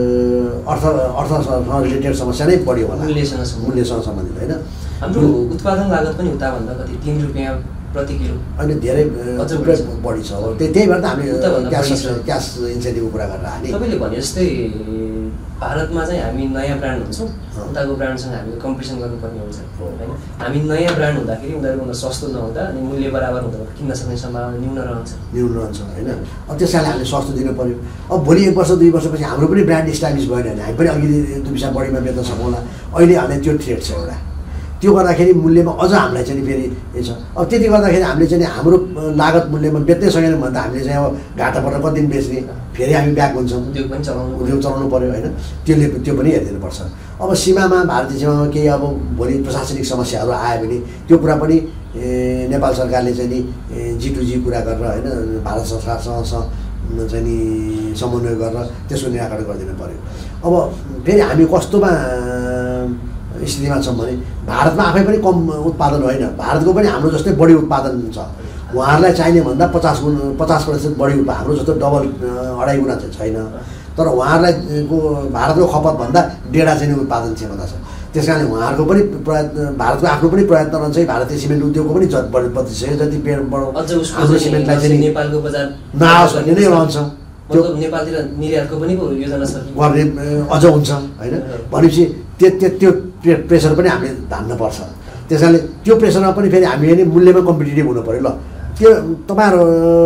अर्थसँग रिलेटेड समस्या नै बढी होला, मूल्यसँग सम्बन्धित होइन। हाम्रो उत्पादन लागत पनि उताभन्दा कति 3 रुपियाँ प्रति किलो होइन, धेरै बढी छ। अब त्यही भएर त हामीले क्यास इन्सेन्टिभको कुरा गरेर हामी तपाईँले भने जस्तै भारतमा चाहिँ हामी नयाँ ब्रान्ड हुन्छौँ, उताको ब्रान्डसँग हामीले कम्पिटिसन गर्नुपर्ने हुन्छ होइन। हामी नयाँ ब्रान्ड हुँदाखेरि उनीहरूभन्दा सस्तो नहुँदा अनि मूल्य बराबर हुँदा किन्न सक्ने सम्भावना न्यून रहन्छ होइन। अब त्यसैले हामीले सस्तो दिनु पऱ्यो। अब भोलि 1 वर्ष 2 वर्षपछि हाम्रो पनि ब्रान्ड इस्टाब्लिस भयो भने हामी पनि अलिकति 2 पैसा बढीमा बेच्न सकौँला। अहिले हामीलाई त्यो थ्रेट छ एउटा। त्यो गर्दाखेरि मूल्यमा अझ हामीलाई चाहिँ फेरि यो छ। अब त्यति गर्दाखेरि हामीले चाहिँ हाम्रो लागत मूल्यमा बेच्नै सकेनौँ भने त हामीले चाहिँ अब घाटा परेर कति दिन बेच्ने, फेरि हामी ब्याक हुन्छौँ। उद्योग चलाउनु पऱ्यो होइन। त्यो पनि हेरिदिनुपर्छ। अब सीमामा भारतीय सीमामा केही अब भोलि प्रशासनिक समस्याहरू आयो भने त्यो कुरा पनि नेपाल सरकारले चाहिँ नि G2G कुरा गरेर होइन भारत सरकारसँग चाहिँ नि समन्वय गरेर त्यसको निराकरण गरिदिनु पऱ्यो। अब फेरि हामी कस्तोमा स्थितिमा छौँ भने भारतमा आफै पनि कम उत्पादन होइन, भारतको पनि हाम्रो जस्तै बढी उत्पादन छ। उहाँहरूलाई चाहिने भन्दा 50% बढी हाम्रो जस्तो डबल 2.5 गुणा चाहिँ छैन। तर उहाँहरूलाई भारतको खपतभन्दा 1.5 चाहिँ उत्पादन क्षमता छ। त्यस कारणले उहाँहरूको पनि प्रयत्न, भारतको आफ्नो पनि प्रयत्न रहन्छ। भारतीय सिमेन्ट उद्योगको पनि प्रतिशत जति हाम्रो सिमेन्टलाई चाहिँ नेपालको बजार नआओस् भन्ने नै रहन्छ। त्यो नेपालतिर निर्यातको पनि योजना छ गर्ने अझ हुन्छ होइन। भनेपछि त्यो प्रेसर पनि हामीले धान्नुपर्छ। त्यस कारणले त्यो प्रेसरमा पनि फेरि हामी नै मूल्यमा कम्पिटिटिभ हुनु पऱ्यो। ल त्यो तपाईँहरू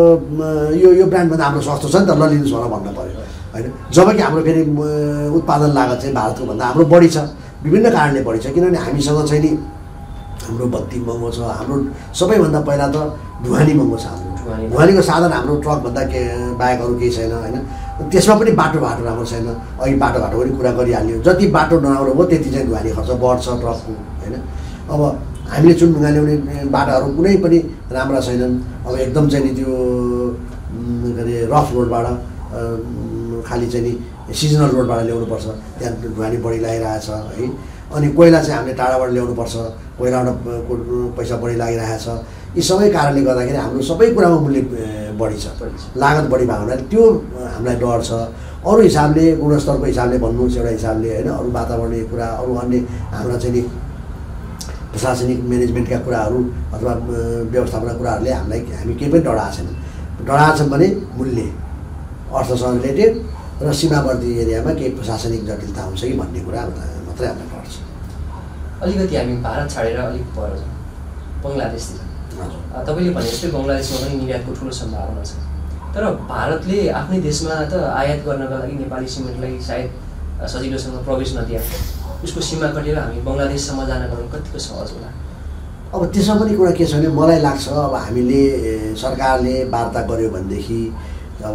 यो ब्रान्डभन्दा हाम्रो सस्तो छ नि त, ल लिनुहोस् भनेर भन्नु पऱ्यो होइन। जबकि हाम्रो फेरि उत्पादन लागत चाहिँ भारतको भन्दा हाम्रो बढी छ, विभिन्न कारणले बढी छ। किनभने हामीसँग चाहिँ नि हाम्रो बत्ती महँगो छ। हाम्रो सबैभन्दा पहिला त ढुवानी महँगो छ। हाम्रो ढुवानीको साधन हाम्रो ट्रकभन्दा बाहेक अरू केही छैन होइन। त्यसमा पनि बाटो राम्रो छैन। अघि बाटो पनि कुरा गरिहाल्यो। जति बाटो नराम्रो हो त्यति चाहिँ ढुवानी खर्च बढ्छ ट्रकको होइन। अब हामीले चुनढुङ्गा ल्याउने बाटाहरू कुनै पनि राम्रा छैनन्। अब एकदम चाहिँ नि त्यो के अरे रफ रोडबाट खालि चाहिँ नि सिजनल रोडबाट ल्याउनुपर्छ। त्यहाँ ढुवानी बढी लागिरहेछ है। अनि कोइला चाहिँ हामीले टाढाबाट ल्याउनुपर्छ, कोइलाबाट पैसा बढी लागिरहेको छ। यी सबै कारणले गर्दाखेरि हाम्रो सबै कुरामा मूल्य बढी छ, लागत बढी भएको हुनाले त्यो हामीलाई डर छ। अरू हिसाबले गुणस्तरको हिसाबले भन्नुहोस् एउटा हिसाबले होइन, अरू वातावरणीय कुरा, अरू अन्य हाम्रा चाहिँ नि प्रशासनिक म्यानेजमेन्टका कुराहरू अथवा व्यवस्थापनका कुराहरूले हामी केही पनि डराएको छैन। डराएको छौँ भने मूल्य, अर्थसँग रिलेटेड र सीमावर्ती एरियामा केही प्रशासनिक जटिलता हुन्छ कि भन्ने कुरा मात्रै हामीलाई पर्छ। अलिकति हामी भारत छाडेर अलिक पर छौँ, बङ्गलादेशतिर। तपाईँले भने जस्तै बङ्गलादेशमा पनि निर्यातको ठुलो सम्भावना छ। तर भारतले आफ्नै देशमा त आयात गर्नका लागि नेपाली सिमेन्टलाई सायद सजिलोसँग प्रवेश नदिए उसको सीमा कटेर हामी बङ्गलादेशसम्म जानको लागि कतिको सहज होला? अब त्यसमा पनि कुरा के छ भने मलाई लाग्छ अब हामीले सरकारले वार्ता गर्यो भनेदेखि अब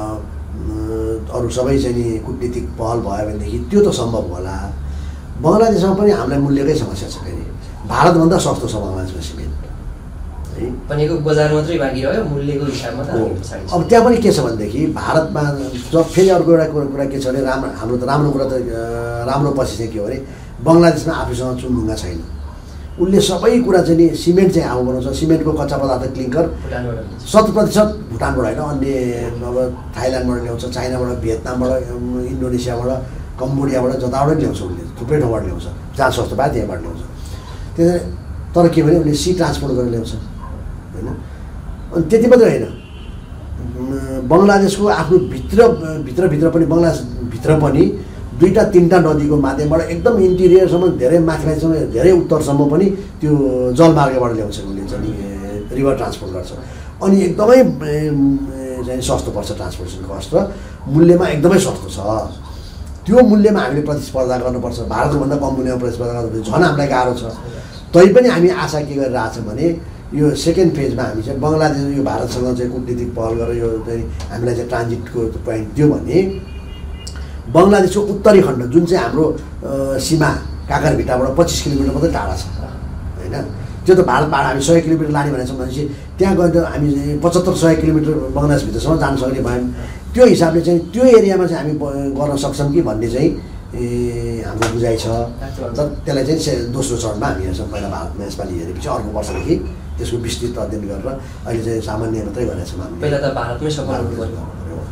अरू सबै चाहिँ नि कूटनीतिक पहल भयो भनेदेखि त्यो त सम्भव होला। बङ्गलादेशमा पनि हामीलाई मूल्यकै समस्या छ। फेरि भारतभन्दा सस्तो छ बङ्गलादेशमा सिमेन्ट है। भनेको बजार मात्रै बाँकी रह्यो, मूल्यको हिसाबमा त अब त्यहाँ पनि के छ भनेदेखि भारतमा जब फेरि अर्को एउटा कुरा के छ भने हाम्रो त राम्रो कुरा त राम्रो पछि चाहिँ के हो भने बङ्गलादेशमा आफूसँग चुनढुङ्गा छैन। उसले सबै कुरा चाहिँ नि सिमेन्ट चाहिँ आफू बनाउँछ। सिमेन्टको कच्चा पदार्थ क्लिङ्कर 100% भुटानबाट होइन, अन्य अब थाइल्यान्डबाट ल्याउँछ, चाइनाबाट, भियतनामबाट, इन्डोनेसियाबाट, कम्बोडियाबाट, जताबाट ल्याउँछ। उसले थुप्रै ठाउँबाट ल्याउँछ, जहाँ सस्तो पायो त्यहाँबाट ल्याउँछ। त्यसरी तर के भने उसले सी ट्रान्सपोर्ट गरेर ल्याउँछ होइन। अनि त्यति मात्रै होइन, बङ्गलादेशको आफ्नो भित्र पनि बङ्गलादेशभित्र पनि 2-3टा नदीको माध्यमबाट एकदम इन्टिरियरसम्म धेरै माथिसम्म धेरै उत्तरसम्म पनि त्यो जलमार्गबाट ल्याउँछ। उसले चाहिँ रिभर ट्रान्सपोर्ट गर्छ। अनि एकदमै चाहिँ सस्तो पर्छ ट्रान्सपोर्टेसन कस्ट र मूल्यमा एकदमै सस्तो छ। त्यो मूल्यमा हामीले प्रतिस्पर्धा गर्नुपर्छ। भारतभन्दा कम मूल्यमा प्रतिस्पर्धा गर्नुपर्छ, झन् हामीलाई गाह्रो छ। तैपनि हामी आशा के गरिरहेछौँ भने यो सेकेन्ड फेजमा हामी चाहिँ बङ्गलादेश यो भारतसँग चाहिँ कूटनीतिक पहल गरेर यो चाहिँ हामीलाई चाहिँ ट्रान्जिटको पोइन्ट दियो भने बङ्गलादेशको उत्तरी खण्ड जुन चाहिँ हाम्रो सीमा काकरभिट्टाबाट 25 किलोमिटर मात्रै टाढा छ होइन, त्यो त भारत पाहाड हामी 100 किलोमिटर लाने भनेको छौँ भनेपछि त्यहाँ गएर हामी 75-100 किलोमिटर बङ्गलादेशभित्रसम्म जान सक्ने भयौँ। त्यो हिसाबले चाहिँ त्यो एरियामा चाहिँ हामी गर्न सक्छौँ कि भन्ने चाहिँ हाम्रो बुझाइ छ। तर त्यसलाई चाहिँ दोस्रो चरणमा हामी हेर्छौँ। पहिला भारतमा यसपालि हेरेपछि अर्को वर्षदेखि त्यसको विस्तृत अध्ययन गरेर अहिले चाहिँ सामान्य मात्रै गरेका छौँ हामी। पहिला त भारतमै सफल हुनु पर्यो।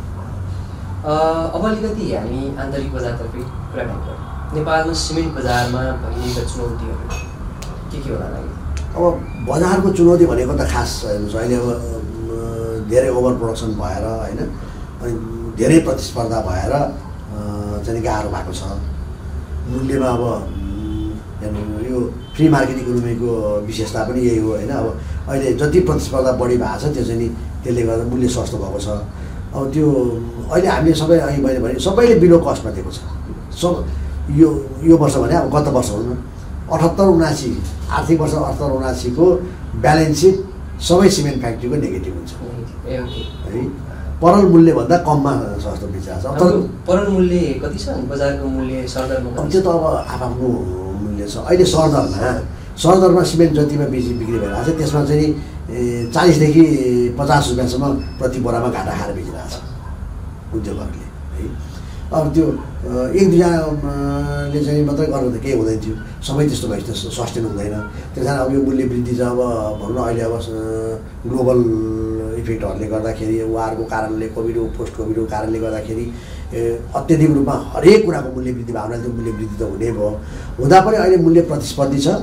अब अलिकति हामी आन्तरिक बजारतर्फै कुराकानी गरौँ। नेपालमा सिमेन्ट बजारमा भइरहेका चुनौतीहरू के होला लाग्यो? अब बजारको चुनौती भनेको त खास हेर्नुहोस्, अहिले अब धेरै ओभर प्रोडक्सन भएर होइन, अनि धेरै प्रतिस्पर्धा भएर चाहिँ गाह्रो भएको छ। मूल्यमा अब हेर्नु यो फ्री मार्केट इकोनोमीको विशेषता पनि यही हो होइन। अब अहिले जति प्रतिस्पर्धा बढी भएको छ त्यो चाहिँ नि त्यसले गर्दा मूल्य सस्तो भएको छ। अब त्यो अहिले हामीले सबै अहिले मैले भने सबैले बिलो कस्टमा दिएको छ। सब यो वर्ष भने अब गत वर्ष हुनु 78-79 आर्थिक वर्ष 78-79 को ब्यालेन्स सिट सबै सिमेन्ट फ्याक्ट्रीको नेगेटिभ हुन्छ है। परल मूल्यभन्दा कममा सस्तो बेचिरहेको छ। परल मूल्य कति छ? बजारको मूल्य सरदरमा त्यो त अब आफ्नो मूल्य छ। अहिले सरदरमा सिमेन्ट जतिमा बिक्री भइरहेको छ त्यसमा चाहिँ 40 देखि 50 रुपियाँसम्म प्रति बोरामा घाटा खाएर बेचिरहेको छ उद्योगहरूले है। अब त्यो 1-2जनाले चाहिँ मात्रै गर्नु त केही हुँदैन थियो, सबै त्यस्तो भएपछि त्यस्तो सस्टेन हुँदैन। त्यस कारण अब यो मूल्य वृद्धि चाहिँ अब भनौँ न अहिले अब ग्लोबल इफेक्टहरूले गर्दाखेरि वारको कारणले पोस्ट कोभिडको कारणले गर्दाखेरि अत्यधिक रूपमा हरेक कुराको मूल्य वृद्धि भयो। त्यो मूल्य वृद्धि त हुने भयो, हुँदा पनि अहिले मूल्य प्रतिस्पर्धी छ।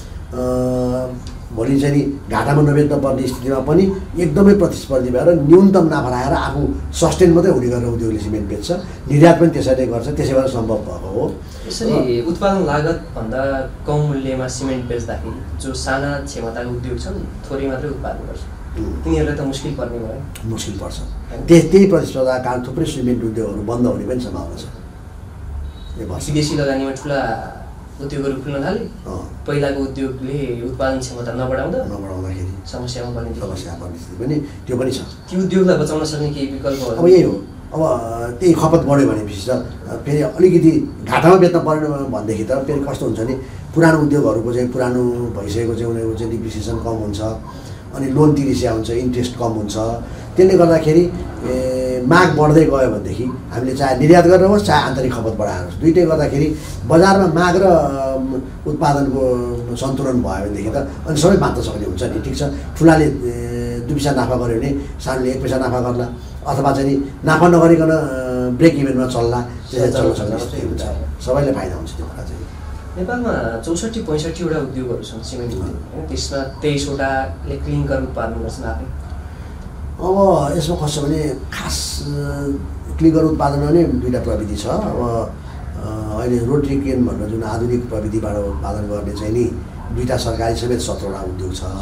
भोलि चाहिँ नि घाटामा नबेच्न पर्ने स्थितिमा पनि एकदमै प्रतिस्पर्धी भएर न्यूनतम नाफा राखेर आफू सस्टेन मात्रै हुने गरेर उद्योगले सिमेन्ट बेच्छ, निर्यात पनि त्यसरी गर्छ। त्यसै भएर सम्भव भएको हो। यसरी उत्पादन लागतभन्दा कम मूल्यमा सिमेन्ट बेच्दाखेरि जो साना क्षमताको उद्योग छन् थोरै मात्रै उत्पादन गर्छ, तिनीहरूलाई त मुस्किल पर्ने भयो। मुस्किल पर्छ। त्यही प्रतिस्पर्धा कारण थुप्रै सिमेन्ट उद्योगहरू बन्द हुने पनि सम्भावना छ। विदेशी लगानीमा ठुला उद्योगहरू खुल्न थाले, पहिलाको उद्योगले उत्पादन क्षमता नबढाउँदाखेरि समस्यामा पर्ने स्थिति पनि त्यो पनि छ। त्यो उद्योगलाई बचाउन सक्ने केही विकल्पहरू अब यही हो। अब त्यही खपत बढ्यो भनेपछि त फेरि अलिकति घाटामा बेच्न पर्यो भनेदेखि त फेरि कस्तो हुन्छ नि, पुरानो उद्योगहरूको चाहिँ पुरानो भइसकेको चाहिँ उनीहरूको चाहिँ डिप्रिसिएसन कम हुन्छ, अनि लोन तिरिसिया हुन्छ, इन्ट्रेस्ट कम हुन्छ। त्यसले गर्दाखेरि माग बढ्दै गयो भनेदेखि हामीले चाहे निर्यात गरेर होस् चाहे आन्तरिक खपत बढाएर होस्, दुइटै गर्दाखेरि बजारमा माग र उत्पादनको सन्तुलन भयो भनेदेखि त अनि सबै बाँच्न सक्ने हुन्छ नि। ठिक छ, ठुलाले 2 पैसा नाफा गर्यो भने सानोले 1 पैसा नाफा गर्ला, अथवा चाहिँ नि नाफा नगरिकन ब्रेक इभेनमा चल्ला, त्यसरी चल्न सक्ने स्थिति हुन्छ। सबैले फाइदा हुन्छ त्यो कुरा चाहिँ। नेपालमा 64-65वटा उद्योगहरू छन् सिमेन्ट उद्योग होइन, त्यसमा 23वटाले क्लिङ्कर उत्पादन गर्छन् आफै। अब यसमा कस्तो भने खास क्लिङ्कर उत्पादनमा नै 2टा प्रविधि छ। अब अहिले रोटरी केन भनेर जुन आधुनिक प्रविधिबाट उत्पादन गर्ने चाहिँ नि 2टा सरकारी समेत 17वटा उद्योग छ।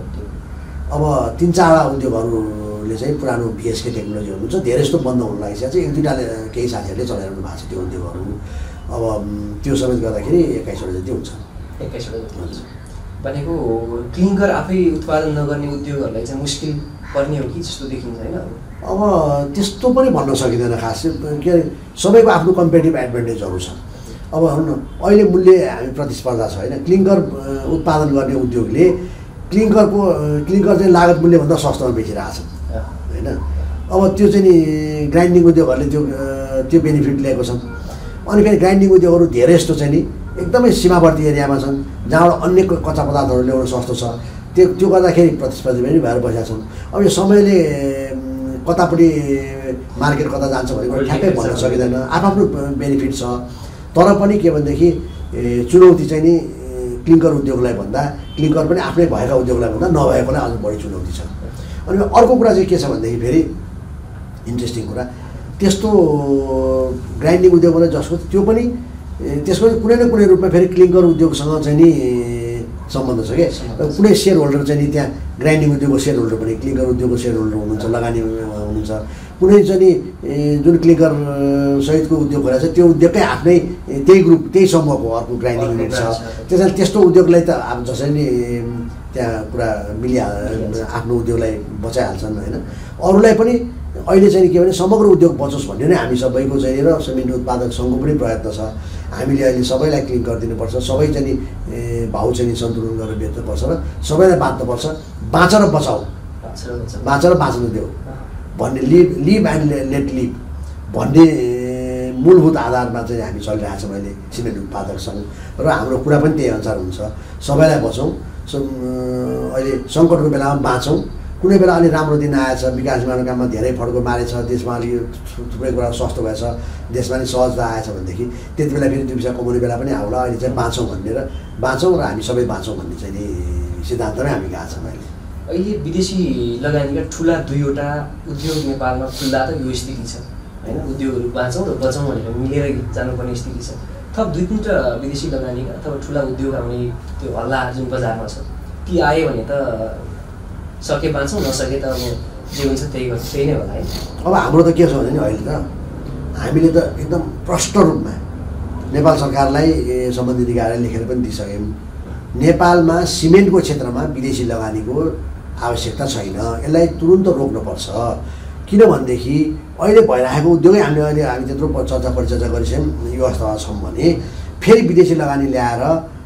अब 3-4वटा उद्योगहरूले चाहिँ पुरानो भिएसके टेक्नोलोजीहरू हुन्छ, धेरै जस्तो बन्द हुन लागिसकेको छ। 1-2टाले केही साथीहरूले चलाइरहनु भएको छ त्यो उद्योगहरू। अब त्यो समेत गर्दाखेरि 21वटा जति हुन्छ। 21वटा जति हुन्छ भनेको क्लिङ्कर आफै उत्पादन नगर्ने उद्योगहरूलाई चाहिँ मुस्किल पर्ने हो कि जस्तो देखिन्छ होइन? अब त्यस्तो पनि भन्न सकिँदैन खास। के अरे सबैको आफ्नो कम्पेटिभ एडभान्टेजहरू छ। अब हेर्नु न, अहिले मूल्य हामी प्रतिस्पर्धा छ होइन। क्लिङ्कर उत्पादन गर्ने उद्योगले क्लिङ्कर चाहिँ लागत मूल्यभन्दा सस्तोमा बेचिरहेको छ होइन। अब त्यो चाहिँ नि ग्राइन्डिङ उद्योगहरूले त्यो बेनिफिट लिएको छन्। अनि फेरि ग्राइन्डिङ उद्योगहरू धेरै जस्तो चाहिँ नि एकदमै सीमावर्ती एरियामा छन् जहाँबाट अन्य कच्चा पदार्थहरू ल्याउन सस्तो छ। त्यो गर्दाखेरि प्रतिस्पर्धी पनि भएर बसेका छन्। अब यो समयले कतापट्टि मार्केट कता जान्छ भनेको ठ्याक्कै भन्न सकिँदैन, आफ्नो बेनिफिट छ। तर पनि के भनेदेखि चुनौती चाहिँ नि क्लिङ्कर उद्योगलाई भन्दा क्लिङ्कर पनि आफ्नै भएका उद्योगलाई भन्दा नभएकोलाई अझ बढी चुनौती छ। अनि अर्को कुरा चाहिँ के छ भनेदेखि फेरि इन्ट्रेस्टिङ कुरा, त्यस्तो ग्राइन्डिङ उद्योगलाई जसको त्यो पनि त्यसको कुनै न कुनै रूपमा फेरि क्लिङ्कर उद्योगसँग चाहिँ नि सम्बन्ध छ क्या। कुनै सेयर होल्डर चाहिँ नि त्यहाँ ग्राइन्डिङ उद्योगको सेयर होल्डर पनि क्लिङ्कर उद्योगको सेयर होल्डर हुनुहुन्छ, लगानी हुनुहुन्छ। कुनै चाहिँ नि जुन क्लिङ्कर सहितको उद्योग खोलेको छ त्यो उद्योगकै आफ्नै त्यही ग्रुप त्यही समूहको अर्को ग्राइन्डिङ युनिट छ। त्यसैले त्यस्तो उद्योगलाई त अब जसरी नि त्यहाँ पुरा आफ्नो उद्योगलाई बचाइहाल्छन् होइन, अरूलाई पनि अहिले चाहिँ के भने समग्र उद्योग बचोस् भन्ने नै हामी सबैको चाहिँ र सिमेन्ट उत्पादक सङ्घको पनि प्रयत्न छ। हामीले अहिले सबैलाई क्लिक गरिदिनुपर्छ, सबै चाहिँ नि भाउ चाहिँ नि सन्तुलन गरेर बेच्नुपर्छ र सबैलाई बाँच्नुपर्छ। बाँचेर बचाऊ, बाँचेर बाँच्नु देऊ भन्ने लिभ एन्ड लेट लिभ भन्ने मूलभूत आधारमा चाहिँ हामी चलिरहेको छौँ अहिले सिमेन्ट उत्पादक सङ्घ र हाम्रो कुरा पनि त्यही अनुसार हुन्छ। सबैलाई बचाउँ, अहिले सङ्कटको बेलामा बाँचौँ। कुनै बेला अलि राम्रो दिन आएछ, विकास निर्माण काममा धेरै फड्को मारेछ, देशमा अलि थुप्रै कुरा सस्तो भएछ, देशमा नि सहजता आएछ भनेदेखि त्यति बेला फेरि दुई पैसा कमाउने बेला पनि आउला। अहिले चाहिँ बाँचौँ भन्ने र बाँचौँ र हामी सबै बाँचौँ भन्ने चाहिँ नि सिद्धान्तमै हामी गएको छौँ। अहिले विदेशी लगानीका ठुला 2वटा उद्योग नेपालमा खुल्दा त यो स्थिति छ होइन, उद्योगहरू बाँचौँ र बचाउँ भनेर मिलेर जानुपर्ने स्थिति छ। थप 2-3 विदेशी लगानीका अथवा ठुला उद्योग आउने त्यो हल्ला जुन बजारमा छ ती आयो भने त सके बाँचौँ, नसके त अब जे हुन्छ त्यही गर्छ, त्यही नै होला है। अब हाम्रो त के छ भने नि अहिले त हामीले त एकदम प्रष्ट रूपमा नेपाल सरकारलाई सम्बन्धित निकायले लेखेर पनि दिइसक्यौँ। नेपालमा सिमेन्टको क्षेत्रमा विदेशी लगानीको आवश्यकता छैन, यसलाई तुरुन्त रोक्नुपर्छ। किनभनेदेखि अहिले भइरहेको उद्योगै हामी त्यत्रो चर्चा परिचर्चा गरिसक्यौँ यो अवस्थामा छौँ भने फेरि विदेशी लगानी ल्याएर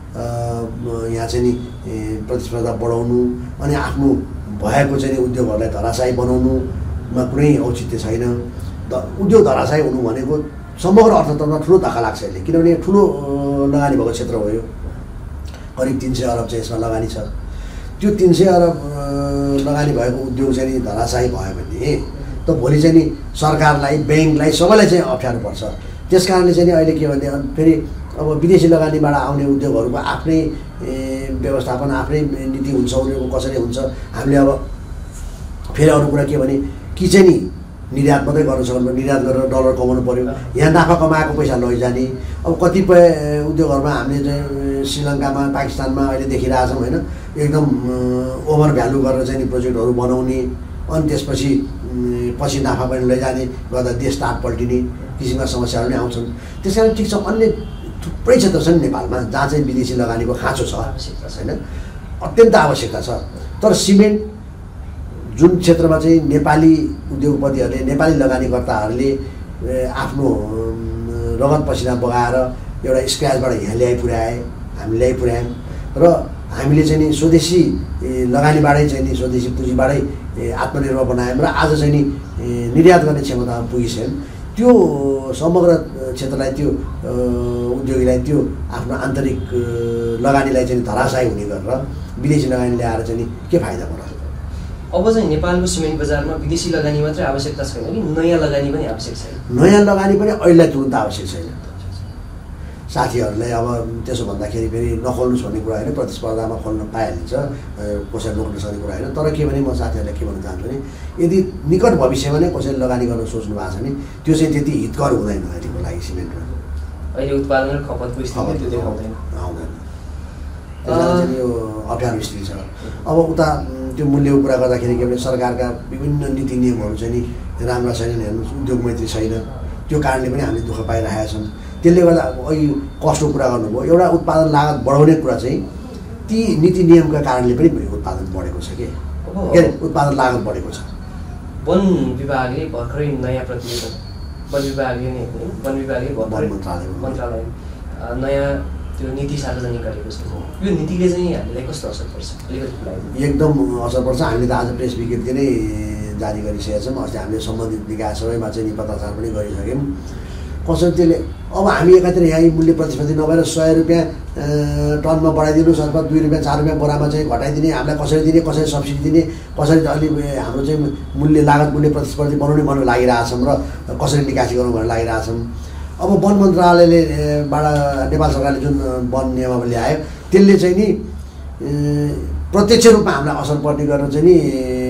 यहाँ चाहिँ नि प्रतिस्पर्धा बढाउनु अनि आफ्नो भएको चाहिँ नि उद्योगहरूलाई धराशायी बनाउनुमा कुनै औचित्य छैन। उद्योग धराशायी हुनु भनेको समग्र अर्थतन्त्रमा ठुलो धक्का लाग्छ यसले, किनभने ठुलो लगानी भएको क्षेत्र हो यो। करिब 300 अरब चाहिँ यसमा लगानी छ। त्यो 300 अरब लगानी भएको उद्योग चाहिँ नि धराशायी भयो भने त भोलि चाहिँ नि सरकारलाई, ब्याङ्कलाई, सबैलाई चाहिँ अप्ठ्यारो पर्छ। त्यस कारणले चाहिँ नि अहिले के भने फेरि अब विदेशी लगानीबाट आउने उद्योगहरूको आफ्नै व्यवस्थापन, आफ्नै नीति हुन्छ, उनीहरूको कसरी हुन्छ। हामीले अब फेरि अरू कुरा के भने कि चाहिँ नि निर्यात मात्रै गर्न सक्नु, निर्यात गरेर डलर कमाउनु पऱ्यो, यहाँ नाफा कमाएको पैसा लैजाने। अब कतिपय उद्योगहरूमा हामीले चाहिँ श्रीलङ्कामा, पाकिस्तानमा अहिले देखिरहेछौँ होइन, एकदम ओभर भ्यालु गरेर चाहिँ नि प्रोजेक्टहरू बनाउने अनि त्यसपछि पछि नाफा पनि लैजाने गर्दा देश टाट पल्टिने किसिमका समस्याहरू नै आउँछन्। त्यस कारण ठिक छ, अन्य थुप्रै क्षेत्र छन् नेपालमा जहाँ चाहिँ विदेशी लगानीको खाँचो छ होइन, अत्यन्त आवश्यकता छ। तर सिमेन्ट जुन क्षेत्रमा चाहिँ नेपाली उद्योगपतिहरूले, नेपाली लगानीकर्ताहरूले आफ्नो रगत पसिना बगाएर एउटा स्क्रैचबाट यहाँ ल्याइपुर्याए, हामी ल्याइपुर्यायौँ र हामीले चाहिँ नि स्वदेशी लगानीबाटै चाहिँ नि स्वदेशी पुँजीबाटै आत्मनिर्भर बनायौँ र आज चाहिँ नि निर्यात गर्ने क्षमतामा पुगिसक्यौँ। त्यो समग्र क्षेत्रलाई, त्यो उद्योगीलाई त्यो आफ्नो आन्तरिक लगानीलाई चाहिँ धराशायी हुने गरेर विदेशी लगानी ल्याएर चाहिँ नि के फाइदा पर्छ? अब चाहिँ नेपालको सिमेन्ट बजारमा विदेशी लगानी मात्रै आवश्यकता छैन कि नयाँ लगानी पनि आवश्यक छैन? नयाँ लगानी पनि अहिलेलाई तुरुन्त आवश्यक छैन। साथीहरूलाई अब त्यसो भन्दाखेरि फेरि नखोल्नुहोस् भन्ने कुरा होइन, प्रतिस्पर्धामा खोल्न पाइहालिन्छ, कसैले रोक्न सक्ने कुरा होइन। तर के भने म साथीहरूलाई के भन्न चाहन्छु भने यदि निकट भविष्यमा नै कसैले लगानी गर्न सोच्नु भएको छ भने त्यो चाहिँ त्यति हितकर हुँदैन अहिलेको लागि सिमेन्टमा। अहिले उत्पादन र खपतको स्थिति त्यो देखाउँदैन, आउँदैन। त्यसले यो अप्ठ्यारो स्थिति छ। अब उता त्यो मूल्यको कुरा गर्दाखेरि के भने सरकारका विभिन्न नीति नियमहरू चाहिँ नि राम्रा छैनन्, हेर्नुहोस् उद्योग मैत्री छैन, त्यो कारणले पनि हामीले दुःख पाइरहेका छौँ। त्यसले गर्दा अहिले कस्टको कुरा गर्नुभयो, एउटा उत्पादन लागत बढाउने कुरा चाहिँ ती नीति नियमका कारणले पनि उत्पादन बढेको छ के अरे उत्पादन लागत बढेको छ। वन विभागले भर्खरै नयाँ प्रतिवेदन, वन विभागले मन्त्रालय नयाँ त्यो नीति सार्वजनिक गरेको छ। यो नीतिले चाहिँ हामीलाई कस्तो असर पर्छ? एकदम असर पर्छ। हामीले त आज प्रेस विज्ञप्ति नै जारी गरिसकेका छौँ। अस्ति हामीले सम्बन्धित निकाय सबैमा चाहिँ पत्राचार पनि गरिसक्यौँ। कसरी त्यसले अब हामी एकातिर यहाँ मूल्य प्रतिस्पर्धी नभएर 100 रुपियाँ टनमा बढाइदिनुहोस् अथवा 2 रुपियाँ 4 रुपियाँ बोरामा चाहिँ घटाइदिने, हामीलाई कसरी दिने, कसरी सब्सिडी दिने, कसरी अलि हाम्रो चाहिँ मूल्य लागत मूल्य प्रतिस्पर्धी बनाउने भनेर लागिरहेछौँ र कसरी निकासी गरौँ भनेर लागिरहेछौँ। अब वन मन्त्रालयबाट नेपाल सरकारले जुन वन नियमावली ल्यायो त्यसले चाहिँ नि प्रत्यक्ष रूपमा हामीलाई असर पर्ने गरेर चाहिँ नि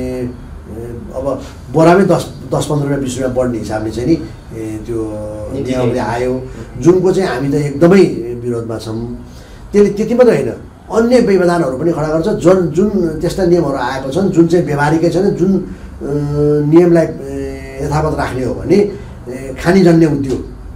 अब बोरामै 10-15 रुपियाँ 20 रुपियाँ बढ्ने हिसाबले चाहिँ नि त्यो नियमले आयो, जुनको चाहिँ हामी त एकदमै विरोधमा छौँ। त्यसले त्यति मात्रै होइन, अन्य व्यवधानहरू पनि खडा गर्छ। जुन त्यस्ता नियमहरू आएको छन् जुन चाहिँ व्यवहारिकै छैन, जुन नियमलाई यथावत राख्ने हो भने खानीजन्य उद्योग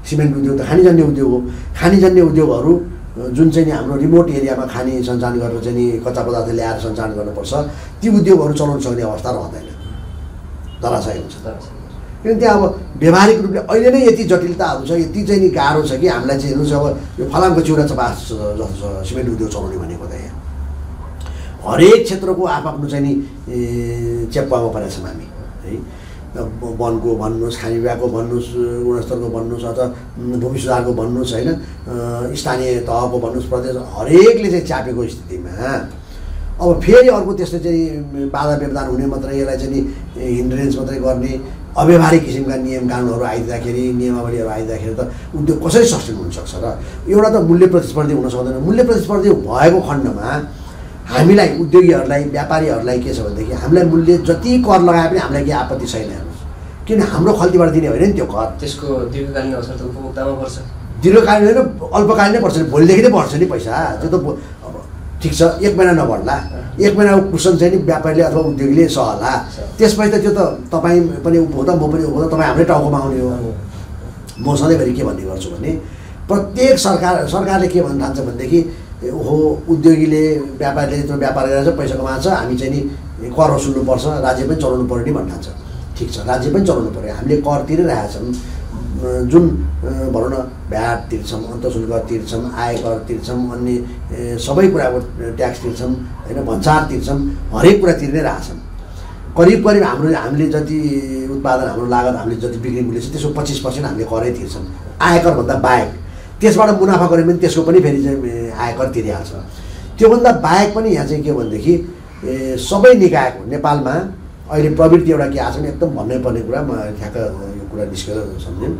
सिमेन्ट उद्योग त खानीजन्य उद्योग हो। खानीजन्य उद्योगहरू जुन चाहिँ नि हाम्रो रिमोट एरियामा खानी सञ्चालन गरेर चाहिँ नि कच्चा पदार्थ ल्याएर सञ्चालन गर्नुपर्छ, ती उद्योगहरू चलाउन सक्ने अवस्था रहँदैन, धराशयी हुन्छ। किनभने त्यहाँ अब व्यावहारिक रूपले अहिले नै यति जटिलताहरू छ, यति चाहिँ नि गाह्रो छ कि हामीलाई चाहिँ हेर्नुहोस् अब यो फलामको चिउरा चपास जस्तो छ सिमेन्ट उद्योग चलाउने भनेको त यहाँ हरेक क्षेत्रको आफ्नो चाहिँ नि चेप्पामा परेका छौँ हामी है। वनको भन्नुहोस्, खानी विभागको भन्नुहोस्, गुणस्तरको भन्नुहोस्, अथवा भूमि सुधारको भन्नुहोस् होइन, स्थानीय तहको भन्नुहोस्, प्रदेश हरेकले चाहिँ च्यापेको स्थितिमा अब फेरि अर्को त्यस्तो चाहिँ बाधा व्यवधान हुने मात्रै, यसलाई चाहिँ नि हिन्ड्रेन्स मात्रै गर्ने अव्यवहारिक किसिमका नियम कानुनहरू आइदिँदाखेरि, नियमावलीहरू आइदिँदाखेरि त उद्योग कसरी सस्टेन हुनसक्छ र एउटा त मूल्य प्रतिस्पर्धी हुन सक्दैन। मूल्य प्रतिस्पर्धी भएको खण्डमा हामीलाई उद्योगीहरूलाई, व्यापारीहरूलाई के छ भनेदेखि हामीलाई मूल्य जति कर लगाए पनि हामीलाई केही आपत्ति छैन हेर्नुहोस्, किन हाम्रो खल्तीबाट दिने होइन नि त्यो कर। त्यसको दीर्घकालीन असर त उपभोक्तामा पर्छ, दीर्घकालीन होइन अल्पकालीन नै पर्छ, भोलिदेखि नै पर्छ नि पैसा। त्यो त अब ठिक छ, 1 महिना नबढ्ला, 1 महिनाको कुसन चाहिँ नि व्यापारीले अथवा उद्योगीले सहला, त्यसपछि त त्यो त तपाईँ पनि उपभोक्ता, म पनि उपभोक्ता, तपाईँ हाम्रै टाउकोमा आउने हो। म सधैँभरि के भन्ने गर्छु भने प्रत्येक सरकारले के भन्न थाल्छ भनेदेखि हो उद्योगीले, व्यापारीले यत्रो व्यापार गरेर पैसा कमाएको छ, हामी चाहिँ नि कर वसुल्नुपर्छ, राज्य पनि चलाउनु पऱ्यो नि भन्न थाल्छ। ठिक छ, राज्य पनि चलाउनु पऱ्यो, हामीले कर तिरिरहेका छौँ, जुन भनौँ न भ्याट तिर्छौँ, अन्तशुल्क तिर्छौँ, आयकर तिर्छौँ, अन्य सबै कुराको ट्याक्स तिर्छौँ होइन, भन्सार तिर्छौँ, हरेक कुरा तिर्नै रहेछौँ। करिब हामीले जति उत्पादन, हाम्रो लागत, हामीले जति बिक्री मूल्य छ त्यसको 25% हामीले करै तिर्छौँ, आयकरभन्दा बाहेक। त्यसबाट मुनाफा गऱ्यो भने त्यसको पनि फेरि चाहिँ आयकर तिरिहाल्छ। त्योभन्दा बाहेक पनि यहाँ चाहिँ के भनेदेखि सबै निकायको नेपालमा अहिले प्रवृत्ति एउटा के आएको छ भने एकदम भन्नै पर्ने कुरा, म ठ्याक्क यो कुरा निस्केर सम्झौँ,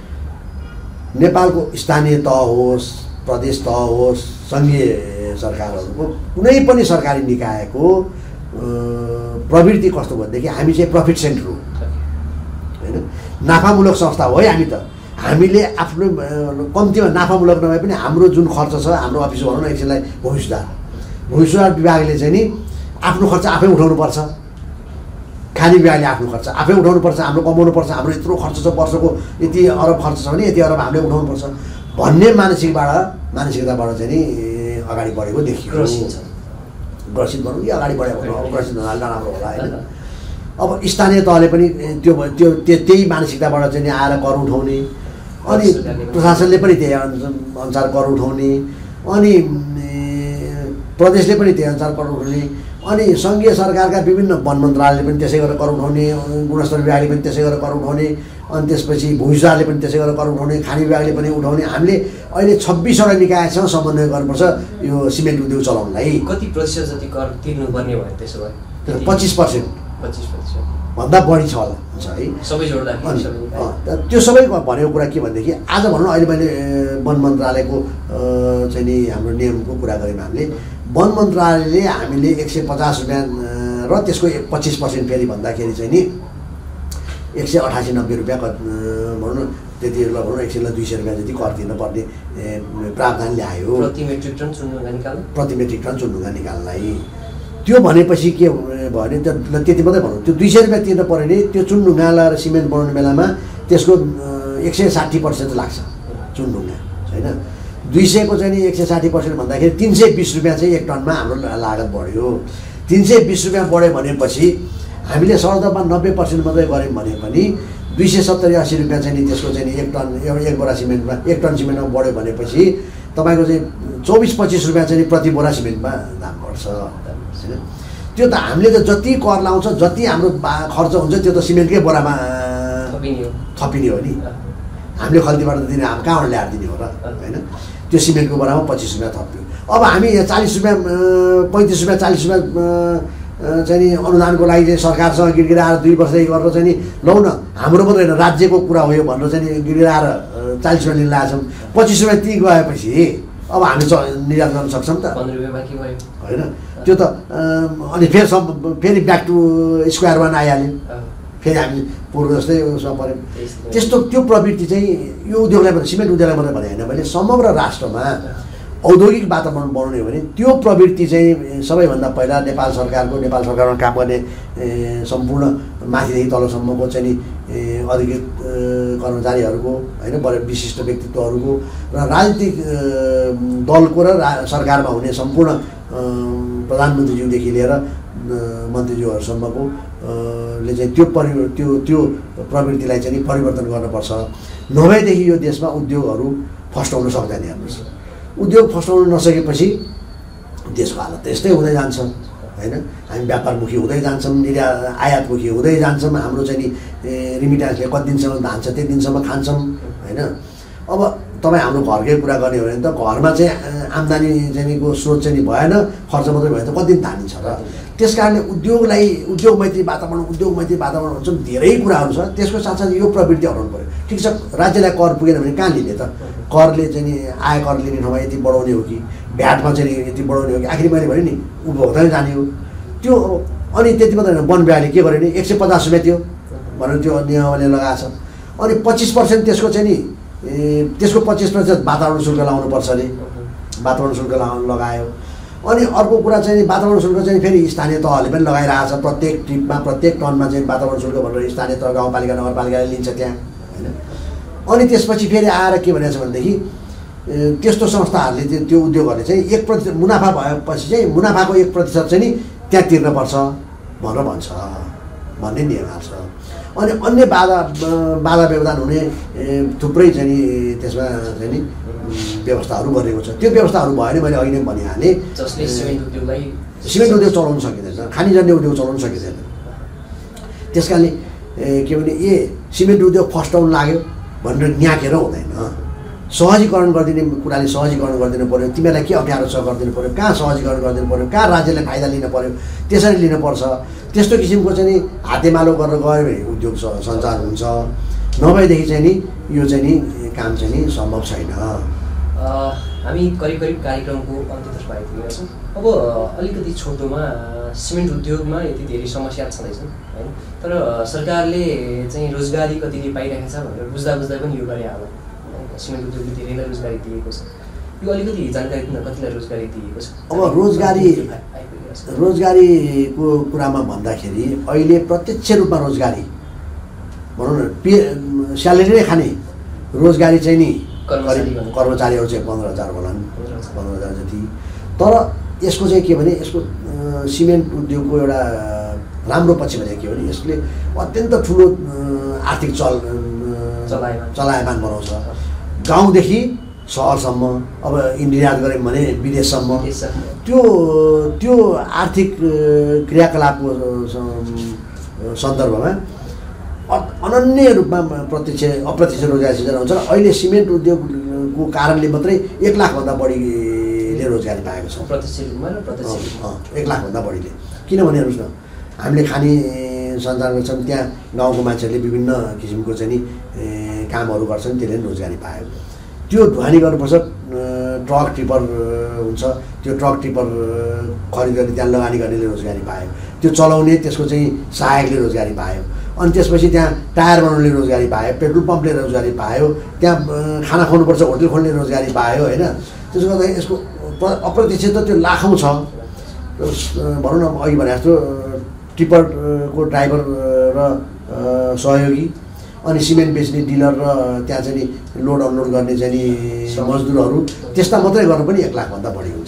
नेपालको स्थानीय तह होस्, प्रदेश तह होस्, सङ्घीय सरकारहरूको कुनै पनि सरकारी निकायको प्रवृत्ति कस्तो भनेदेखि हामी चाहिँ प्रफिट सेन्टर हो होइन, नाफामूलक संस्था हो है। हामी त हामीले आफ्नो कम्तीमा नाफामूलक नभए पनि हाम्रो जुन खर्च छ, हाम्रो अफिस भनौँ न एकछिनलाई भूमि सुधार विभागले चाहिँ नि आफ्नो खर्च आफै उठाउनुपर्छ, खानी विभागले आफ्नो खर्च आफै उठाउनुपर्छ, हाम्रो कमाउनुपर्छ, हाम्रो यत्रो खर्च छ, वर्षको यति अरब खर्च छ भने यति अरब हामीले उठाउनुपर्छ भन्ने मानसिकताबाट चाहिँ नि अगाडि बढेको देखियो। ग्रसित भनौँ कि अगाडि बढेको ग्रसित नराम्रो होला होइन। अब स्थानीय तहले पनि त्यही मानसिकताबाट चाहिँ नि आएर कर उठाउने, अनि प्रशासनले पनि त्यही अनुसार कर उठाउने, अनि प्रदेशले पनि त्यही अनुसार कर उठाउने, अनि सङ्घीय सरकारका विभिन्न वन मन्त्रालयले पनि त्यसै गरेर कर उठाउने, गुणस्तर विभागले पनि त्यसै गरेर कर उठाउने, अनि त्यसपछि भूमि सुधारले पनि त्यसै गरेर कर उठाउने, खानी विभागले पनि उठाउने। हामीले अहिले 26वटा निकायसँग समन्वय गर्नुपर्छ यो सिमेन्ट उद्योग चलाउनलाई। कति प्रतिशत जति कर तिर्नुपर्ने भयो त्यसो भए? 25% भन्दा बढी छ होला हुन्छ है सबै जोड्दाखेरि। त्यो सबै भनेको कुरा के भनेदेखि आज भनौँ अहिले मैले वन मन्त्रालयको चाहिँ नि हाम्रो नियमको कुरा गऱ्यौँ हामीले, वन मन्त्रालयले हामीले 150 रुपियाँ र त्यसको 25% फेरि भन्दाखेरि चाहिँ नि 188-90 रुपियाँ भनौँ न, त्यति ल भनौँ 200 रुपियाँ जति कर तिर्नुपर्ने प्रावधान ल्यायो प्रति मेट्रिक टन चुन्नुगा निकाल्नलाई। त्यो भनेपछि के भयो भने त्यति मात्रै भनौँ, त्यो 200 रुपियाँ तिर्नु पऱ्यो भने त्यो चुनढुङ्गा लगाएर सिमेन्ट बनाउने बेलामा त्यसको 160% लाग्छ चुनढुङ्गा होइन। 200 को चाहिँ नि 160% भन्दाखेरि 320 रुपियाँ चाहिँ 1 टनमा हाम्रो लागत बढ्यो। 320 रुपियाँ बढ्यो भनेपछि हामीले सडकमा 90% मात्रै गऱ्यौँ भने पनि 270-80 रुपियाँ चाहिँ नि त्यसको चाहिँ नि 1 टन एक बोरा सिमेन्टमा 1 टन सिमेन्टमा बढ्यो भनेपछि तपाईँको चाहिँ 24-25 रुपियाँ चाहिँ प्रति बोरा सिमेन्टमा दाम बढ्छ होइन। त्यो त हामीले त जति कर लाउँछ, जति हाम्रो खर्च हुन्छ त्यो त सिमेन्टकै बोरामा थपिने हो नि, हामीले खल्तीबाट दिने, हामी कहाँबाट ल्याएर दिने हो र होइन। त्यो सिमेन्टको बोरामा 25 रुपियाँ थप्यो। अब हामी 40 रुपियाँ 35 रुपियाँ 40 रुपियाँ चाहिँ नि अनुदानको लागि चाहिँ सरकारसँग गिडगिडाएर 2 वर्षदेखि गरेर चाहिँ नि लौ न हाम्रो मात्रै होइन राज्यको कुरा हो यो भनेर चाहिँ नि गिडगिडाएर 40 रुपियाँ लिन लगाएको छौँ। 25 रुपियाँ ती गएपछि अब हामी निर्यात गर्न सक्छौँ त होइन। त्यो त अनि फेरि ब्याक टु स्क्वायर वान आइहाल्यो, फेरि हामी पूर्व जस्तै उसमा पऱ्यौँ। त्यस्तो त्यो प्रवृत्ति चाहिँ यो उद्योगलाई मात्रै, सिमेन्ट उद्योगलाई मात्रै भने होइन, मैले समग्र राष्ट्रमा औद्योगिक वातावरण बनाउने हो भने त्यो प्रवृत्ति चाहिँ सबैभन्दा पहिला नेपाल सरकारमा काम गर्ने सम्पूर्ण माथिदेखि तलसम्मको चाहिँ नि अधिकृत कर्मचारीहरूको होइन विशिष्ट व्यक्तित्वहरूको र राजनीतिक दलको र सरकारमा हुने सम्पूर्ण प्रधानमन्त्रीज्यूदेखि लिएर मन्त्रीज्यूहरूसम्मको ले चाहिँ त्यो प्रवृत्तिलाई चाहिँ परिवर्तन गर्नुपर्छ। नभएदेखि यो देशमा उद्योगहरू फस्टाउन सक्दैन। हेर्नुहोस्, उद्योग फस्टाउन नसकेपछि देशको हालत त यस्तै हुँदै जान्छ होइन। हामी व्यापारमुखी हुँदै जान्छौँ, आयातमुखी हुँदै जान्छौँ। हाम्रो चाहिँ नि रिमिट्यान्सले कति दिनसम्म धान्छ त्यति दिनसम्म खान्छौँ होइन। अब तपाईँ हाम्रो घरकै कुरा गर्ने हो भने त घरमा चाहिँ आम्दानी चाहिँको स्रोत चाहिँ भएन, खर्च मात्रै भयो त कति दिन धानिन्छ र। त्यस कारणले उद्योगमैत्री वातावरण हुन्छ, धेरै कुराहरू छ। त्यसको साथसाथै यो प्रवृत्ति हराउनु पऱ्यो। ठिक छ, राज्यलाई कर पुगेन भने कहाँ लिने त? करले चाहिँ नि आयकर लिने ठाउँमा यति बढाउने हो कि भ्याटमा चाहिँ यति बढाउने हो कि? आखिर मैले भने नि उपभोक्ताले जाने हो त्यो। अनि त्यति मात्रै होइन, वन विभागले के गर्यो नि 150 रुपियाँ थियो भनेर त्यो नियमले लगाएको छ। अनि 25% त्यसको चाहिँ नि त्यसको 25% वातावरण शुल्क लाउनुपर्छ अरे, वातावरण शुल्क लगायो। अनि अर्को कुरा चाहिँ वातावरण शुल्क चाहिँ फेरि स्थानीय तहले पनि लगाइरहेको छ। प्रत्येक ट्रिपमा प्रत्येक टनमा चाहिँ वातावरण शुल्क भनेर स्थानीय तह गाउँपालिका नगरपालिकाले लिन्छ त्यहाँ होइन। अनि त्यसपछि फेरि आएर के भनेको छ भनेदेखि त्यस्तो संस्थाहरूले त्यो उद्योगहरूले चाहिँ 1% मुनाफा भएपछि चाहिँ मुनाफाको 1% चाहिँ नि त्यहाँ तिर्नुपर्छ भनेर भन्ने नियम आएको छ। अनि अन्य बाधा व्यवधान हुने थुप्रै चाहिँ नि त्यसमा चाहिँ नि व्यवस्थाहरू गरेको छ। त्यो व्यवस्थाहरू भयो भने मैले अघि नै भनिहालेँ, जसले सिमेन्ट उद्योग चलाउन सकिँदैन, खानीजन्य उद्योग चलाउन सकिँदैन। त्यस कारणले के भने सिमेन्ट उद्योग फस्टाउन लाग्यो भनेर न्याकेर हुँदैन। सहजीकरण गरिदिने कुराले सहजीकरण गरिदिनु पऱ्यो। तिमीहरूलाई के अप्ठ्यारो छ गरिदिनु पऱ्यो, कहाँ सहजीकरण गरिदिनु पऱ्यो, कहाँ राज्यलाई फाइदा लिनु पऱ्यो, त्यसरी लिनुपर्छ। त्यस्तो किसिमको चाहिँ नि हातेमालो गरेर गयो भने उद्योग सञ्चालन हुन्छ। नभएदेखि चाहिँ नि यो चाहिँ नि काम चाहिँ नि सम्भव छैन। हामी करिब कार्यक्रमको अन्त्यतर्फ आइपुगेका छौँ। अब अलिकति छोटोमा सिमेन्ट उद्योगमा यति धेरै समस्या छँदैछन् होइन, तर सरकारले चाहिँ रोजगारी कतिले पाइरहेको छ भनेर बुझ्दा पनि यो गरे होला। सिमेन्ट उद्योगले धेरैलाई रोजगारी दिएको छ, यो अलिकति जानकारी दिन कतिलाई रोजगारी दिएको छ? अब रोजगारीको कुरामा भन्दाखेरि अहिले प्रत्यक्ष रूपमा रोजगारी भनौँ न स्यालेरी नै खाने रोजगारी चाहिँ नि कर्मचारीहरू चाहिँ 15,000 होलान्, 15,000 जति। तर यसको चाहिँ के भने यसको सिमेन्ट उद्योगको एउटा राम्रो पक्ष भने के भने यसले अत्यन्त ठुलो आर्थिक चलायमान बनाउँछ। गाउँदेखि सहरसम्म, अब निर्यात गऱ्यौँ भने विदेशसम्म, त्यो आर्थिक क्रियाकलापको सन्दर्भमा अनन्य रूपमा अप्रत्यक्ष रोजगारी सिर्जना हुन्छ। र अहिले सिमेन्ट उद्योगको कारणले मात्रै 1 लाखभन्दा बढीले रोजगारी पाएको छ। 1 लाखभन्दा बढीले। किनभने हेर्नुहोस् न, हामीले खानी सञ्चालन गर्छौँ, त्यहाँ गाउँको मान्छेहरूले विभिन्न किसिमको चाहिँ नि कामहरू गर्छन्, त्यसले रोजगारी पायो। त्यो ढुवानी गर्नुपर्छ, ट्रक टिपर हुन्छ, त्यो ट्रक टिपर खरिद गर्ने त्यहाँ लगानी गर्नेले रोजगारी पायो। त्यो चलाउने त्यसको चाहिँ सहायकले रोजगारी पायो। अनि त्यसपछि त्यहाँ टायर बनाउनेले रोजगारी पायो, पेट्रोल पम्पले रोजगारी पायो, त्यहाँ खाना खुवाउनुपर्छ होटल खोल्ने रोजगारी पायो होइन। त्यसो गर्दा यसको अप्रत्यक्ष त त्यो लाखौँ छ। भनौँ न अघि भने जस्तो टिपरको ड्राइभर र सहयोगी, अनि सिमेन्ट बेच्ने डिलर र त्यहाँ चाहिँ नि लोड अनलोड गर्ने चाहिँ नि मजदुरहरू, त्यस्ता मात्रै गर्न पनि 1 लाखभन्दा बढी हुन्छ।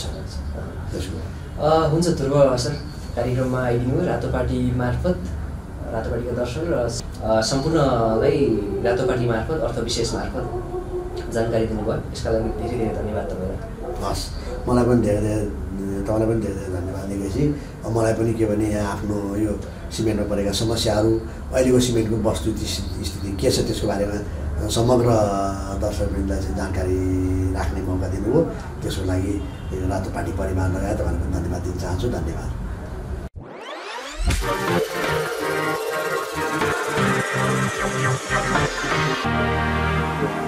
हुन्छ ध्रुव सर, कार्यक्रममा आइदिनु रातोपाटी मार्फत, रातोपाटीका दर्शक र सम्पूर्णलाई रातोपाटी मार्फत अर्थविशेष मार्फत जानकारी दिनुभयो, यसका लागि धेरै धन्यवाद तपाईँलाई। हस्, मलाई पनि तपाईँलाई पनि धेरै धन्यवाद दिएपछि मलाई पनि के भने यहाँ आफ्नो यो सिमेन्टमा परेका समस्याहरू, अहिलेको सिमेन्टको वस्तुस्थिति के छ त्यसको बारेमा समग्र दर्शकवृन्दलाई चाहिँ जानकारी राख्ने मौका दिनुभयो। त्यसको लागि रातोपाटी परिवार लगायत तपाईँलाई पनि धन्यवाद दिन चाहन्छु। धन्यवाद।